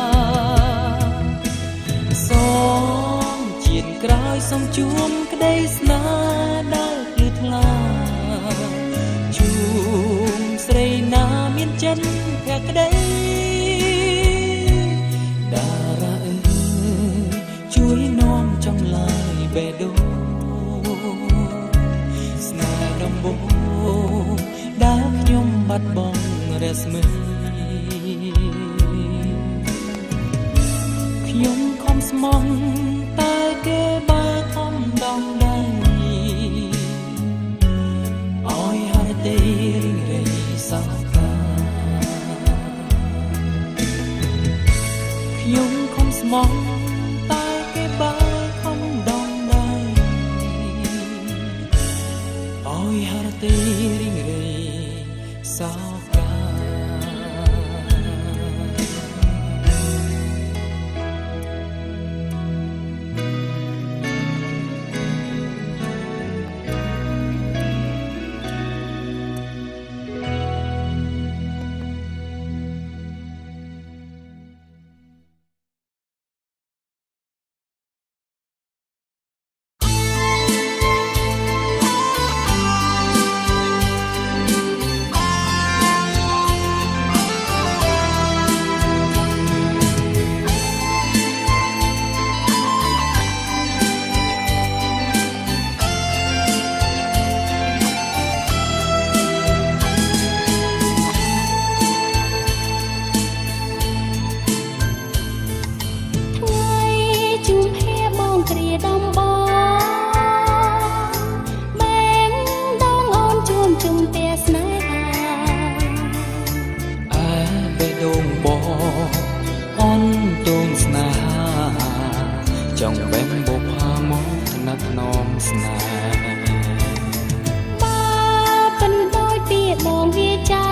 សងជាតិក្រោយសូមជួមក្តីស្នេហ៍ដែលគឺថ្លាជួមស្រីណាមានចិត្តភក្តីតារាអើយជួយនាំចំឡាយបេះដូងដំបូងដែលខ្ញុំបាត់បង់រស្មីខ្ញុំខំស្មោះតែគេបែរខំដងដៃអោយហារទេរីងរៃសោកាខ្ញុំខំស្មោះតែគេបែរខំដងដៃអោយហារទេរីងរៃសោកា Hãy subscribe cho kênh Ghiền Mì Gõ để không bỏ lỡ ជួបហេបងគ្រាដំបងបែងដងអូនជួមជុំផ្ទះស្នេហាអើបេះដូងបងអូនដងស្នេហាចង់បែងបុផាមកថ្នាក់ថ្នមស្នេហ៍បើពិនដោយពីបងវាចា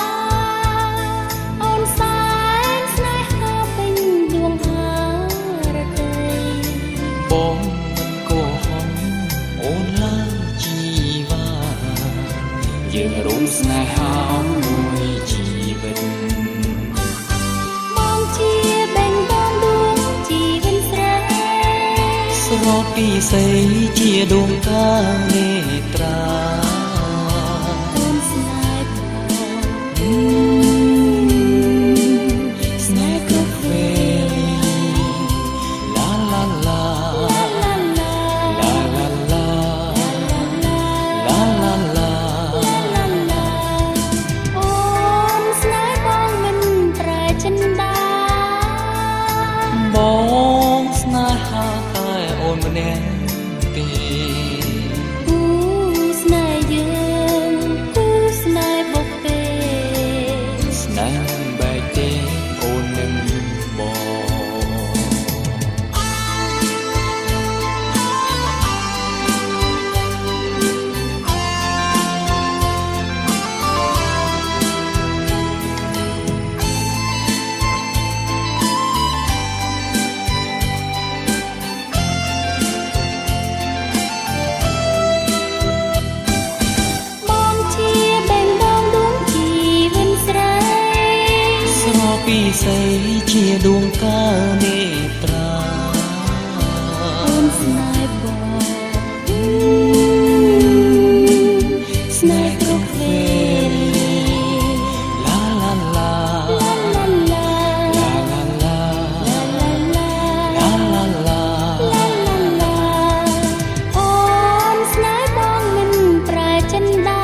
អូនសែនស្នេហាពេញដួងហារតីបងមិនគោហងអូនឡើងជីវ៉ាយើងរួមស្នេហាមួយជីវិតបងជាបេងបងដួងជីវិតស្រីស្រោពីស័យជាដួងតានេត្រាអូនស្នេហ៍បងស្នេហ៍គ្រប់ពេលឡាឡាឡាឡាឡាឡាឡាឡាឡាឡាអូនស្នេហ៍បងមិនប្រែចិនដាបងស្នេហាតែអូនម្នាក់ទេគូស្នេហ៍យើងគូស្នេហ៍បុកទេស្នេហ៍បែកទេអូននឹងបងបងជាបេងបងដួងជីវិតស្រីស្រោពីស័យជាដួងតានេត្រាអូនស្នេហ៍បងស្នេហ៍គ្រប់ពេលឡាឡាឡាឡាឡាឡាឡាឡាឡាឡាឡាឡាឡាឡាអូនស្នេហ៍បងមិនប្រែចិនដា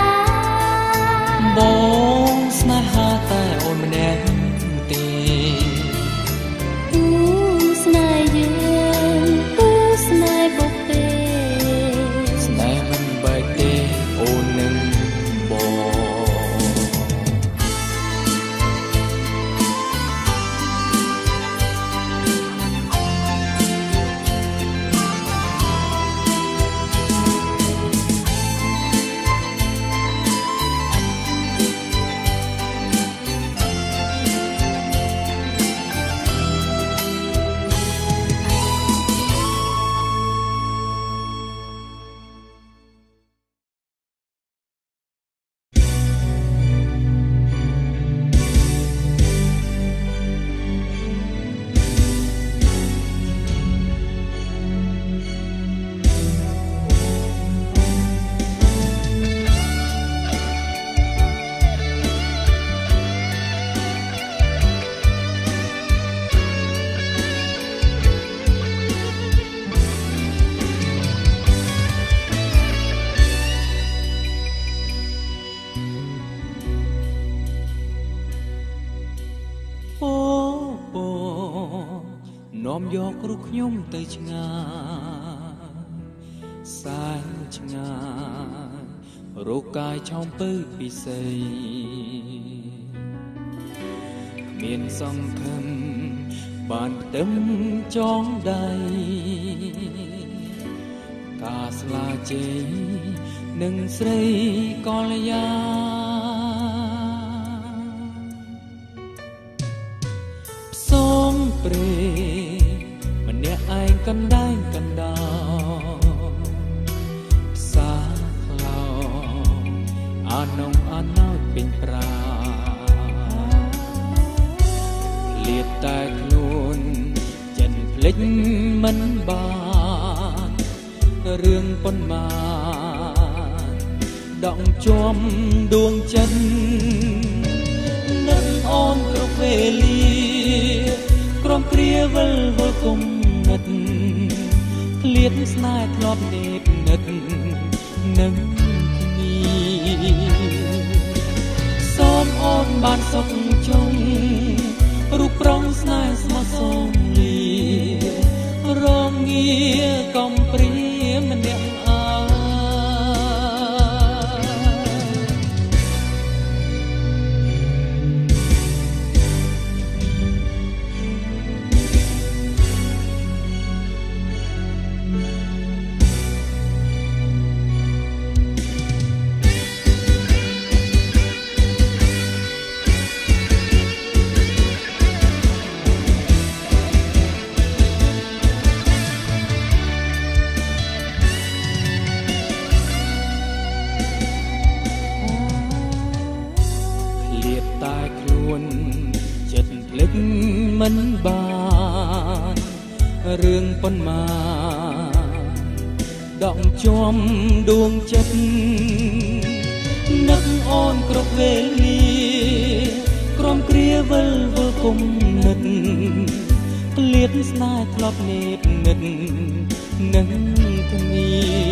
បងស្នេហាតែអូនម្នាក់ទេគូស្នេហ៍យើងគូស្នេហ៍បុកទេស្នេហ៍មិនបែកទេអូននឹងបងនាំយករូបខ្ញុំទៅឆ្ងាយសែនឆ្ងាយរកកាយឆោមពើពិសេសគ្មានសង្ឃឹមបានផ្ទឹមចងដៃការស្លាជេរនឹងស្រីកល្យាផ្សងព្រេម្នាក់ឯងកណ្ដែងកណ្ដោផ្សាខ្លោអានងអាណោចពេញប្រាលៀតតែខ្លួនចិនភ្លេចមិនបានរឿងប៉ុន្មានដកជាប់ដួងចិត្តនឹងអូនគ្រប់វេលាក្រុមគ្រាវិលវល់គុំនិតឃ្លាតស្នេហ៍ធ្លាប់នេតនិតនឹងគ្នាសូមអូនបានសុខចុងរូបប្រងស្នេហ៍ស្មោះសងលីបានរឿងប៉ុន្មានដកជាប់ដួងចិត្តនឹកអូនគ្រប់វេលាក្រំគ្រាវិលវល់គុំនិតក្លៀតស្នេហ៍ធ្លាប់នេតនិតនឹងគ្នា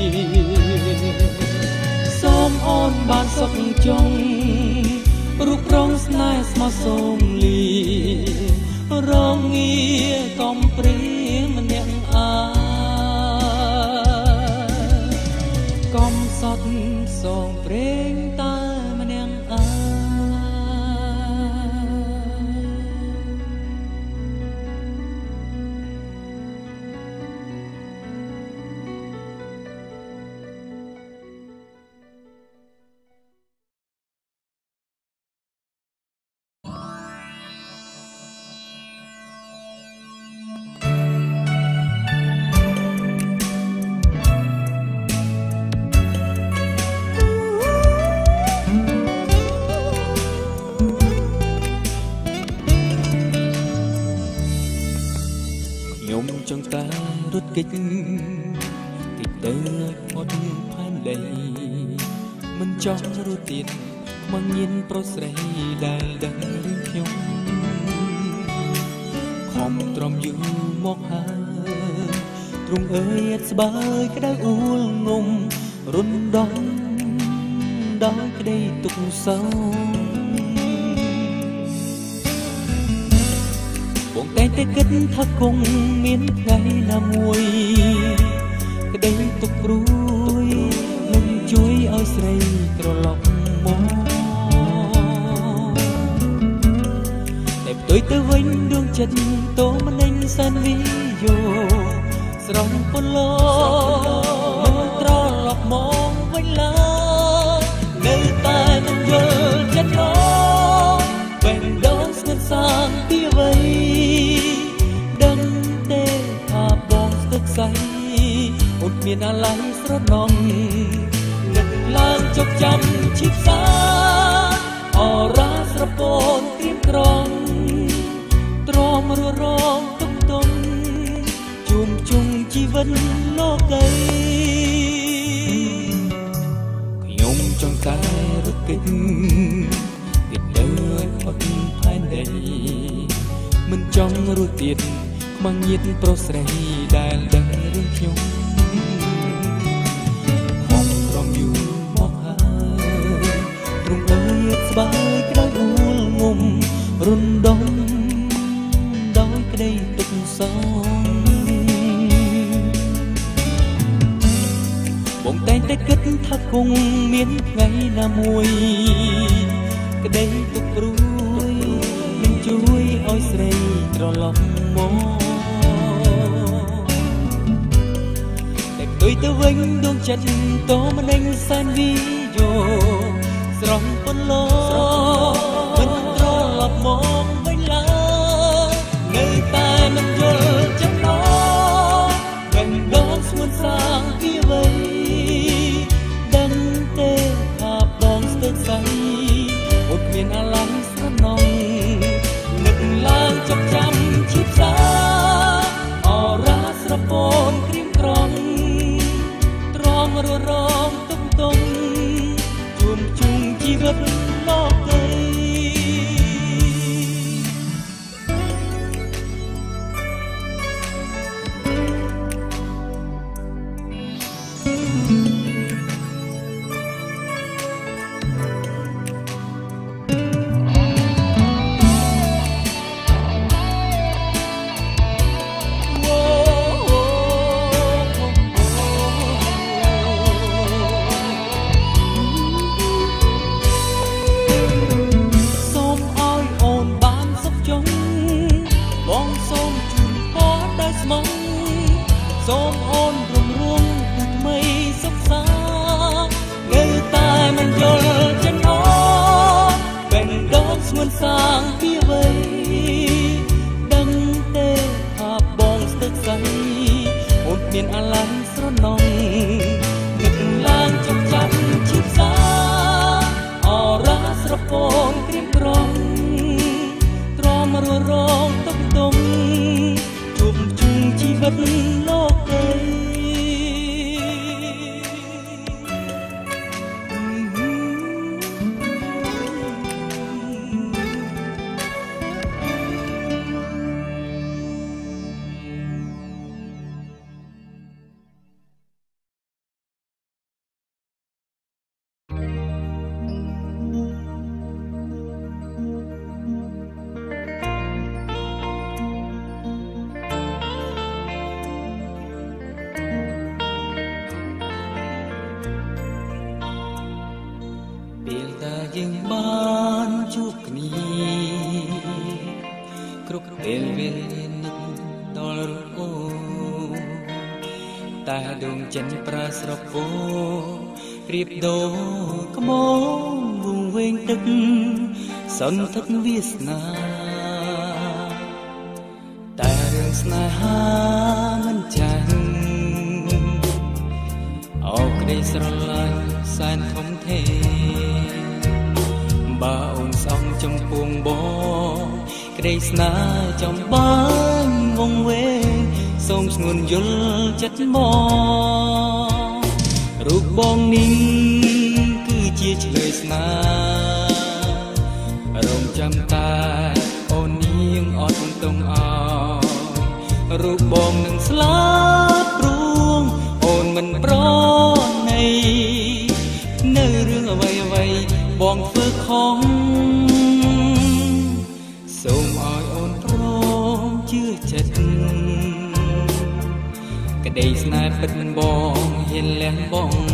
សូមអូនបានសុខចុងរូបរងស្នេហ៍ស្មោះសូមលីរងងារកំព្រាម្នាក់អាកំសត់សងព្រេងតែម្នាក់អាចង់តែរត់គេចគេទៅអត់ផែនដីមិនចង់រត់ទៀតមកញៀនប្រុសស្រីដែលដឹងរឿងខ្ញុំខំទ្រាំយូរមកហើយទ្រង់អើយអត់ស្បើយក្តៅអួលងំរុនដងដោយក្តីទុក្ខសោបងតែតែគិតថាគង់មានថ្ងៃណាមួយក្តីទុក្ខព្រួយនឹងជួយឲ្យស្រីត្រឡប់មកតែផ្ទុយទៅវិញដួងចិត្តតោមនិញសានវិយោស្រងពលឡមិនត្រឡប់មកវិញឡើយនៅតែមិនយល់ចិត្តនោះបែងដងស្និទ្ធសានពីអ្វីដឹងទេថាបងស្ទឹកសៃអត់មានអាឡ័យស្រណងនឹកឡើងចុកចាំឈីបសាអរ៉ាស្រពូនត្រៀមក្រងទ្រាំររងទុំទុំជួមជុំជីវិតលោកីខ្ញុំចង់តែរត់គេចគេទៅអត់ផែនដីមិនចង់រស់ទៀតខ្មាំងញាតប្រុសស្រីដែលដឹងរឿងខ្ញុំហំរំយូរមកហើយទ្រង់អើយស្បើយក្តៅអួលងំរុនដុំដោយក្តីទុក្ខសោកបងតែងតែគិតថាគង់មានថ្ងៃណាមួយក្តីទុក្ខព្រួយនឹងជួយឲ្យស្រីត្រឡប់មកតែផ្ទុយទៅវិញដួងចិត្តតោមនិញសានវិយោស្រងពលឡមិនត្រឡប់មកវិញឡើយនៅតែមិនយល់ចិត្តនោះបែងដងស្ងួនសាងពីអ្វីដឹងទេថាបងស្ទើរសៃអត់មានអាឡ័យស្រណងនឹកឡើងចុកចាំឈីបសាអរ៉ាស្រពូនក្រៀមក្រងទ្រាំររងទុំទុំជួមជុំជីវិតលោកីសូមអូនរំរងគឺថ្មីសុខសានៅតែមិនយល់ចិត្តអបែងដងស្ងួនសាងពីអ្វីដឹងទេថាបងស្ទឹកសៃអូនមានអាឡ័យស្រណងនឹកឡើងចុកចាំឈីបសាអរ៉ាស្រពូនក្រៀមក្រងទ្រាំររងទុំទុំវិតលោកដីយើងបានជួបគ្នាគ្រប់ពេលវេលានឹកដល់រូបអូនតែដួងចិនប្រាស្រពោប្រៀបដូចក្មោងវងវែងទឹកសន្ធឹកវាសនាតែរឿងស្នេហាមិនចាញ់អោក្តីស្រឡាញ់សែនធំធេបើអូនសងចំពួងបងក្តីស្នេហ៍ចំបានវងវែងសូមស្ងួនយល់ចិត្តមករូបបងនេះគឺជាឆ្លើយស្នេហ៍រងចាំតែអូននាងអត់ទង់អោរូបបងនឹងស្លាប់ព្រួងអូនមិនប្រណីនៅរឿងអ្វីអ្វីបងធ្វើខុសសូមឲ្យអូនព្រមជឿចិត្តក្តីស្នេហ៍ពិតមិនបងហ៊ានលះបង់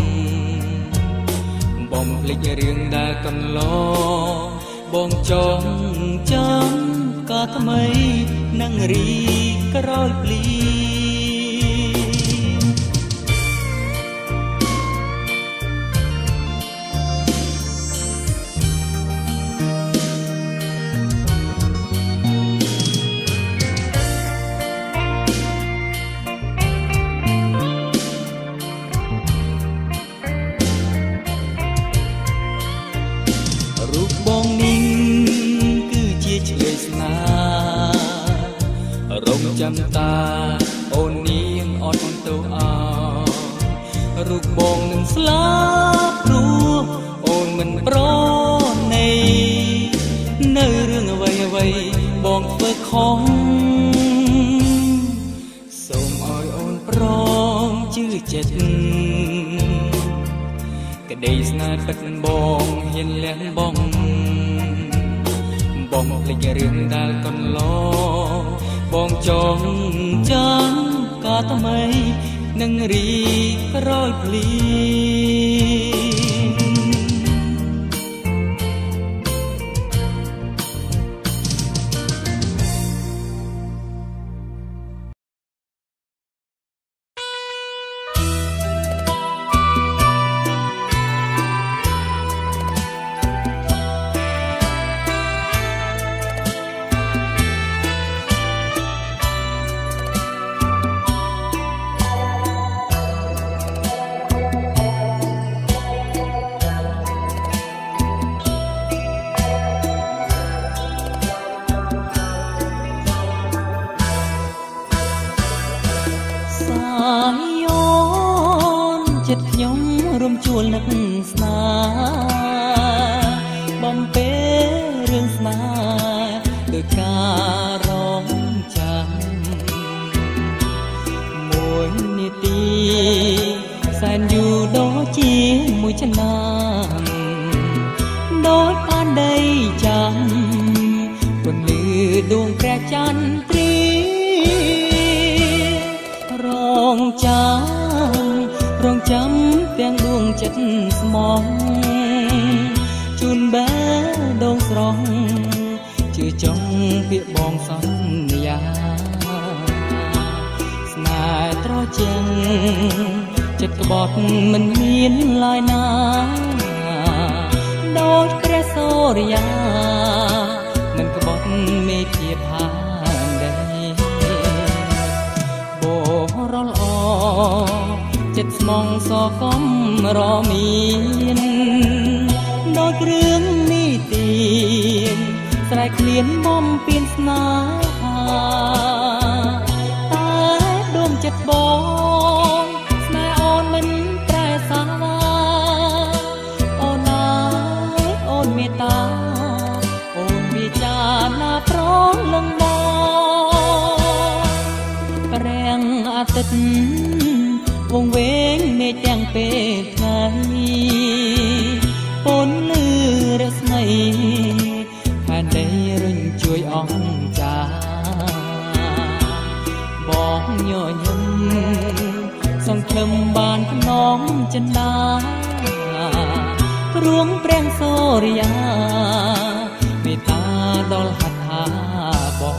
បងភ្លេចរឿងដែលកន្លងបងចងចាំកាលថ្មីនឹងរីក្រោយភ្លីចាំតាអូននាងអត់ទៅអោរូបបងនឹងស្លាប់ព្រោះអូនមិនប្រណីនៅរឿងអ្វីអ្វីបងធ្វើខុសសូមឲ្យអូនព្រមជឿចិត្តក្តីស្នេហ៍ពិតបងហ៊ានលះបង់បងភ្លេចរឿងដែលកន្លងបងចងចាំកាលថ្មីនឹងរីក្រោយភ្លីចិត្តខ្ញុំរំជួលនឹកស្នេហ៍បំពេរឿងស្នេហ៍ដោយការរងចាំមួយនាទីសែនយូរដូចជាមួយឆ្នាំដូចបានដីចាំពន្លឺដួងព្រះចន្ទ្រីរងចាំរងចាំទាំងដួងចិត្តស្មងជូនបែដងស្រស់ជឿចង់ពាក្យបងសន្យាស្នេហ៍ត្រជាក់ចិត្តក្បត់មិនមានឡើយណាដូចព្រះសូរិយាមិនក្បត់មេឃាផានដីបរលអចិត្តស្មងសកំរមានដូចគ្រឿងនីតិស្រែកឃ្លានបំពេញស្នេហាតែដួងទិត្យវងវែងមេឃទាំងពេលថ្ងៃពនលឺរស្មីផែនដីរុញជួយអង្ចាបងញញឹមសង្ឃឹមបានភ្នំចិន្តារួងព្រាំងសូរិយាមេត្តាដល់ហដ្ឋាបង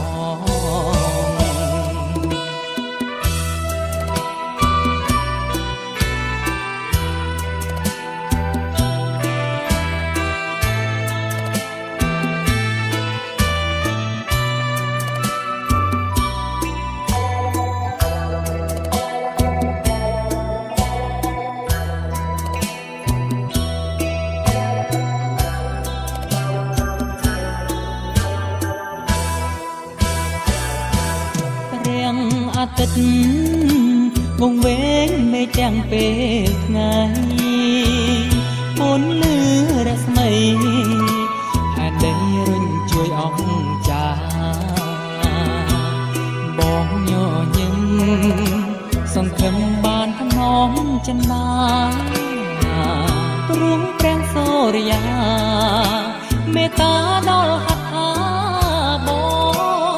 អាទិត្យវងវែងមេឃទាំងពេលថ្ងៃពនលឺរស្មីផែនដីរុញជួយអង្ចាបងញញឹមសង្ឃឹមបានភ្នំចិន្តារួងព្រាំងសូរិយាមេត្តាដល់ហដ្ឋាបង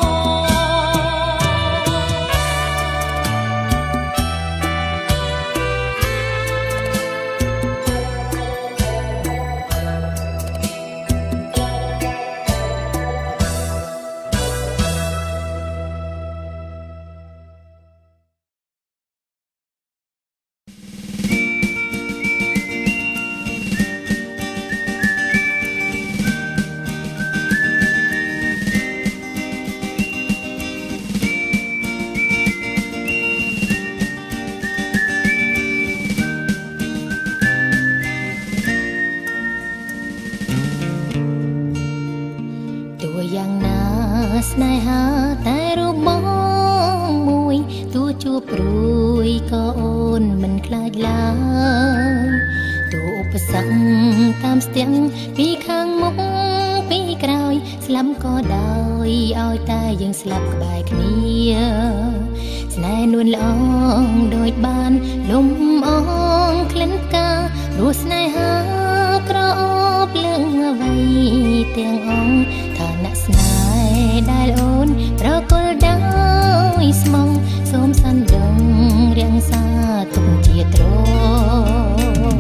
ស្នេហាតែរូបបងមួយទួជួបព្រួយក៏អូនមិនខ្លាចឡើយទួឧបសគ្គតាមស្ទាំងពីខាងមុខពីក្រោយស្លាប់ក៏ដោយឲ្យតែយើងស្លាប់ក្បែរគ្នាស្នេហ៍នួនល្អងដូចបានលំអងក្លិនផ្ការសស្នេហាក្រអូបលើងអ្វីទាំងអង្គឋានៈស្នេហ៍ដែលអូនប្រគល់ដោយស្មងសូមសន្យំរាំងសាទុកជាត្រង់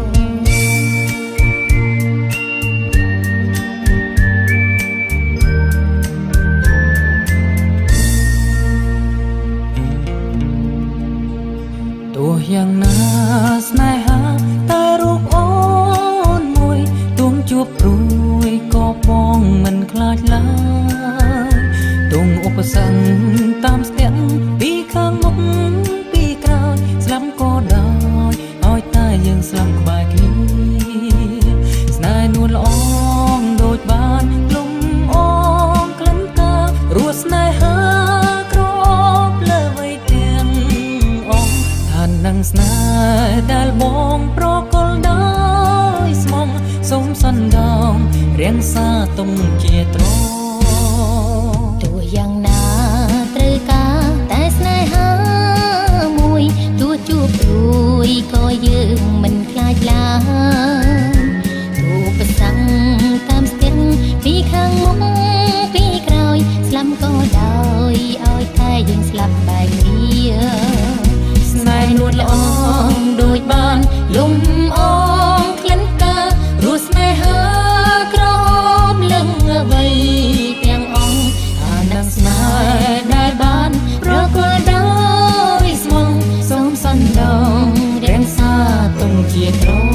ទោះយ៉ាងណាស្នេហាតែរូបអូនមួយទួងជួបព្រួយក៏បងមិនខ្លាចឡើយទងឧបសគ្គតាមស្ទាំងពីខាងមុខពីក្រោយស្លាប់ក៏ដោយឲ្យតែយើងស្លាប់ក្បែរគ្នាស្នេហ៍នួនល្អងដូចបានលំអងក្លិនតារសស្នេហាក្រអូបលើវ័យទាំងអង្គឋាននឹងស្នេហ៍ដែលបងប្រគល់ដោយស្មងសូមសន្យំរាំងសាទុំជាត្រង់ទោះយ៉ាងណាត្រូវការតែស្នេហាមួយទោះជួបព្រួយក៏យើងមិនខ្លាចឡើយទោះឧបសគ្គតាមស្ទាំងពីខាងមុខពីក្រោយស្លាប់ក៏ដោយឲ្យតែយើងស្លាប់បែកគ្នាស្នេហ៍នួនល្អងដូចបានលំអងក្លិនផ្ការសស្នេហាក្រអូបលើងអ្វីទាំងអង្គអានស្នេហ៍ដែលបានប្រគល់ដោយស្មងសូមសន្យំរាំងសាទុំជាត្រង់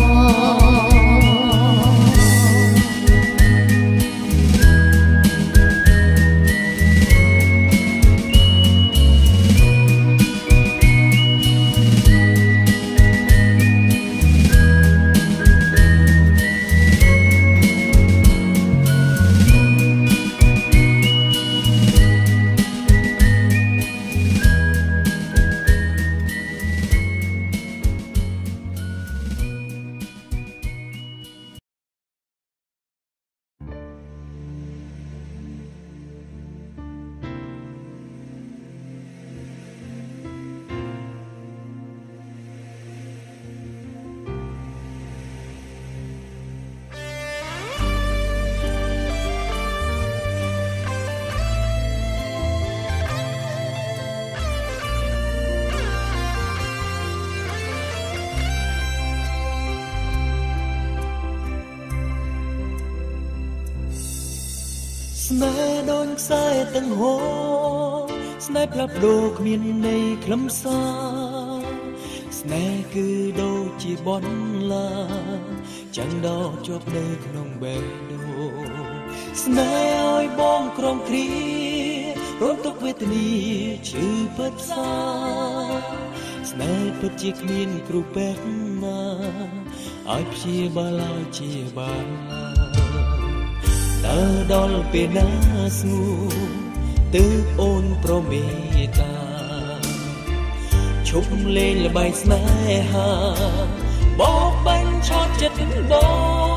នេហ៍ដូចខ្សែទាំងហូរស្នេហ៍ផ្លាស់ប្ដូរគ្មានន័យខ្លឹមសារស្នេហ៍គឺដូចជាបនឡាចាំងដល់ជាប់នៅក្នុងបេះដូងស្នេហ៍ឲ្យបងក្រំគ្រារំទុកវេទនាឈឺពិតផ្សាស្នេហ៍ពិតជាគ្មានគ្រូពេទ្យណាឲ្យព្យាបាលឲ្យជាបានតើដល់ពេលណាស្ងួនទើបអូនប្រមេតាឈប់លេងល្បែងស្នេហាបោកបាញ់ឆោតចិត្តបង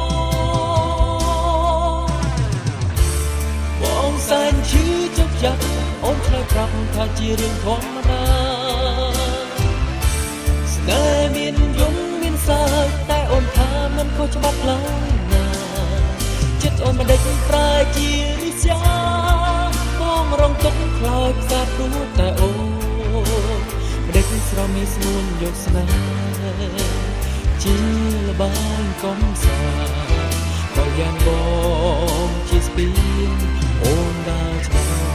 បងសែនឈឺចុកចាក់អូនឆ្លើយប្រាប់ថាជារឿងធម្មតាស្នេហ៍មានយំមានសើចតែអូនថាមិនខុសច្បាប់ឡើយណាចិត្តអូនមិនដេចប្រែជារិះសាបងរងទុកខ្លោចផ្សាព្រោះតែអូនមិនដេចស្រមីស្ងួនយកស្នេហ៍ជាល្បែងកំសាន្តក៏យ៉ាងបងជាស្ពានអូនដើរឆ្លង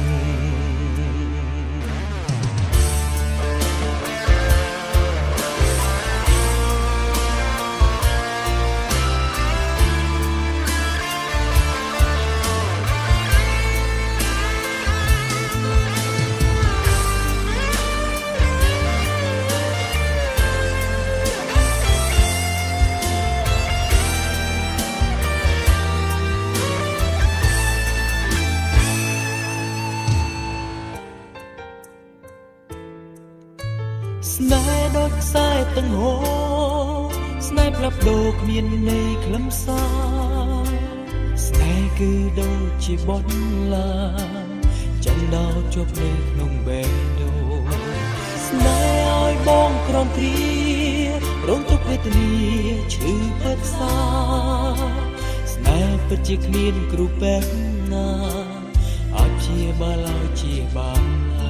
ស្នេហ៍ដូចខ្សែទាំងហូរស្នេហ៍ផ្លាស់ប្ដូរគ្មានន័យខ្លឹមសារស្នេហ៍គឺដូចជាបនឡាចាំងដល់ជាប់នៅក្នុងបេះដូងស្នេហ៍ឲ្យបងក្រំគ្រារងទុកវេទនាឈឺពិតផ្សាស្នេហ៍ពិតជាគ្មានគ្រូពេទ្យណាអាចព្យាបាលឲ្យជាបាន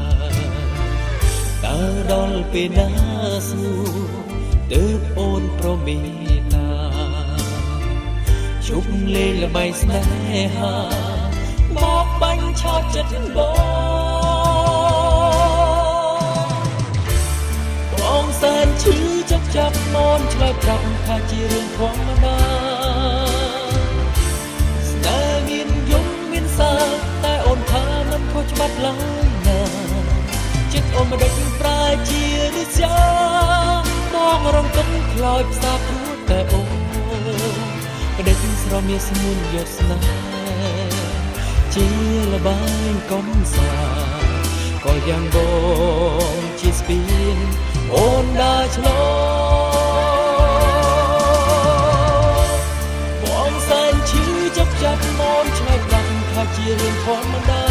តើដល់ពេលណាស្ងួនទើបអូនប្រមេតាជប់លេងល្បែងស្នេហាបោកបាញ់ឆោតចិត្តបងបងសែនឈឺចុកចាប់មនឆ្លើយប្រាប់ថាជារឿងធម្មតាស្នេហ៍មានយំមានសើចតែអូនថាមិនខុសច្បាប់ឡើយណាចិត្តអូនមិនដេចប្រែជារិះសាបងរងទុកខ្លោចផ្សាព្រោះតែអូនមិនដេចស្រមៀស្ងួនយកស្នេហ៍ជាល្បែងកំសាន្តក៏យ៉ាងបងជាស្ពានអូនដើរឆ្លងបងសែនឈឺចាប់ចាប់មនឆ្លើយប្រាប់ថាជារឿងធម្មតា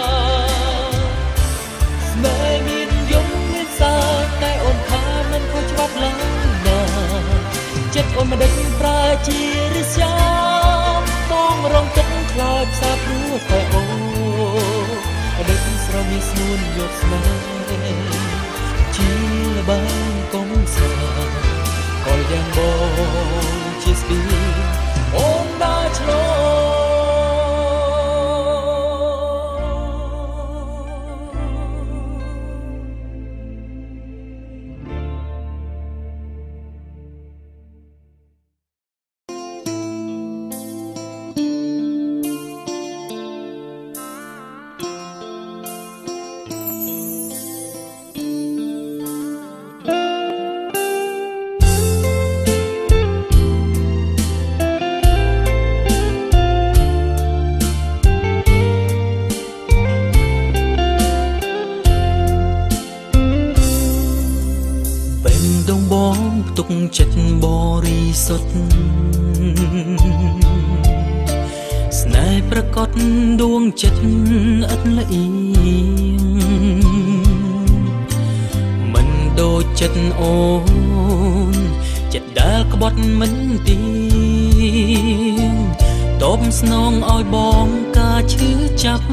ស្នេហ៍មានយំមានសើចតែអូនថាមិនខុសច្បាប់ឡើយណាចិត្តអូនមិនដេចប្រែជារិះសាបងរងទុកខ្លោចផ្សាព្រោះតែអូនមិនដេចស្រមីស្ងួនយកស្នេហ៍ជាល្បែងកំសាន្តក៏យ៉ាងបងជាស្ពានអូនដើរឆ្លងទុកចិត្តបរិសុទ្ធស្នេហ៍ប្រកបដួងចិត្តឥតល្អៀងមិនដូចចិត្តអូនចិត្តដែលក្បត់មិនទៀងតបស្នងឲ្យបងការឈឺចាប់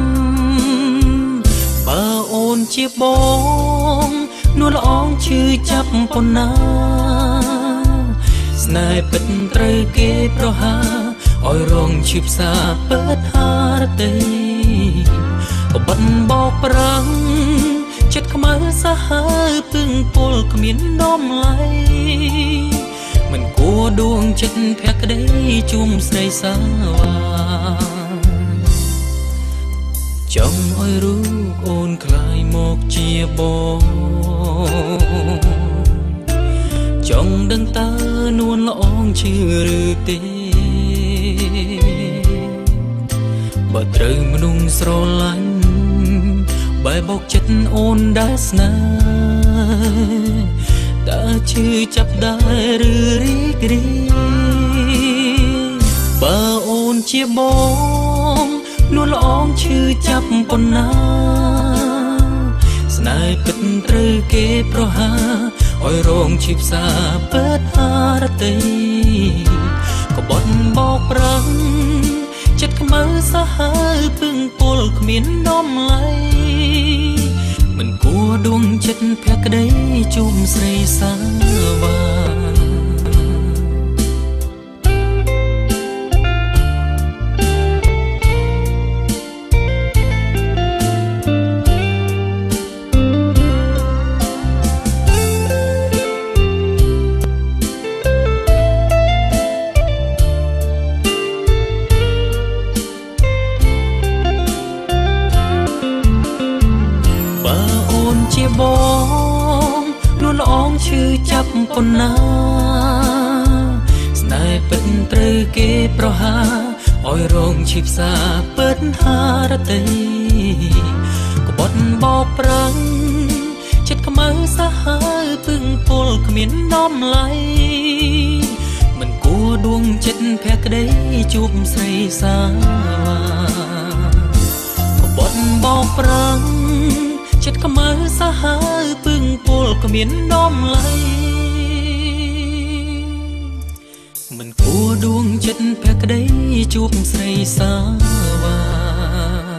បើអូនជាបងនួនល្អងឈឺចាប់ប៉ុណ្ណាស្នេហ៍ពិតត្រូវគេប្រហារអោយរងឈឺផ្សាពើថារតីក៏បាត់បោកប្រាំងចិត្តខ្មៅសាហើពឹងពលគ្មានដំឡៃមិនគួរដួងចិត្តភក្តីជុំស្រីសាវ៉ាចង់អោយរូបអូនคล้ายមកជាបងចង់ដឹងតើនួនល្អងឈឺឬទេបើត្រូវមនុស្សស្រឡាញ់បែបបោកចិត្តអូនដែលស្នេហ៍តើឈឺចាប់ដែរឬរីករាយបើអូនជាបងនួនល្អងឈឺចាប់ប៉ុណ្ណាស្នេហ៍ពិតត្រូវគេប្រហាអោយរងឈឺផ្សាពើថារតីក៏បត់បោកប្រាំងចិត្តខ្មៅសាហើពឹងពលគ្មានដំឡៃមិនគួរដួងចិត្តភក្តីជុំស្រីសាវ៉ាជាបងនួនល្អងឈឺចាប់ប៉ុណ្ណាស្នេហ៍ពិតត្រូវគេប្រហាអោយរងឈឺផ្សាពើថារតីក៏បត់បោកប្រាំងចិត្តខ្មៅសាហើពឹងពលគ្មានដំឡៃមិនគួរដួងចិត្តភក្តីជួបស្រីសាវ៉ាក៏បត់បោកប្រាំងចិត្តខ្មៅសាហើពឹងពលគ្មានដំឡៃមិនគួរដួងចិត្តភក្តីជួបស្រីសាវ៉ា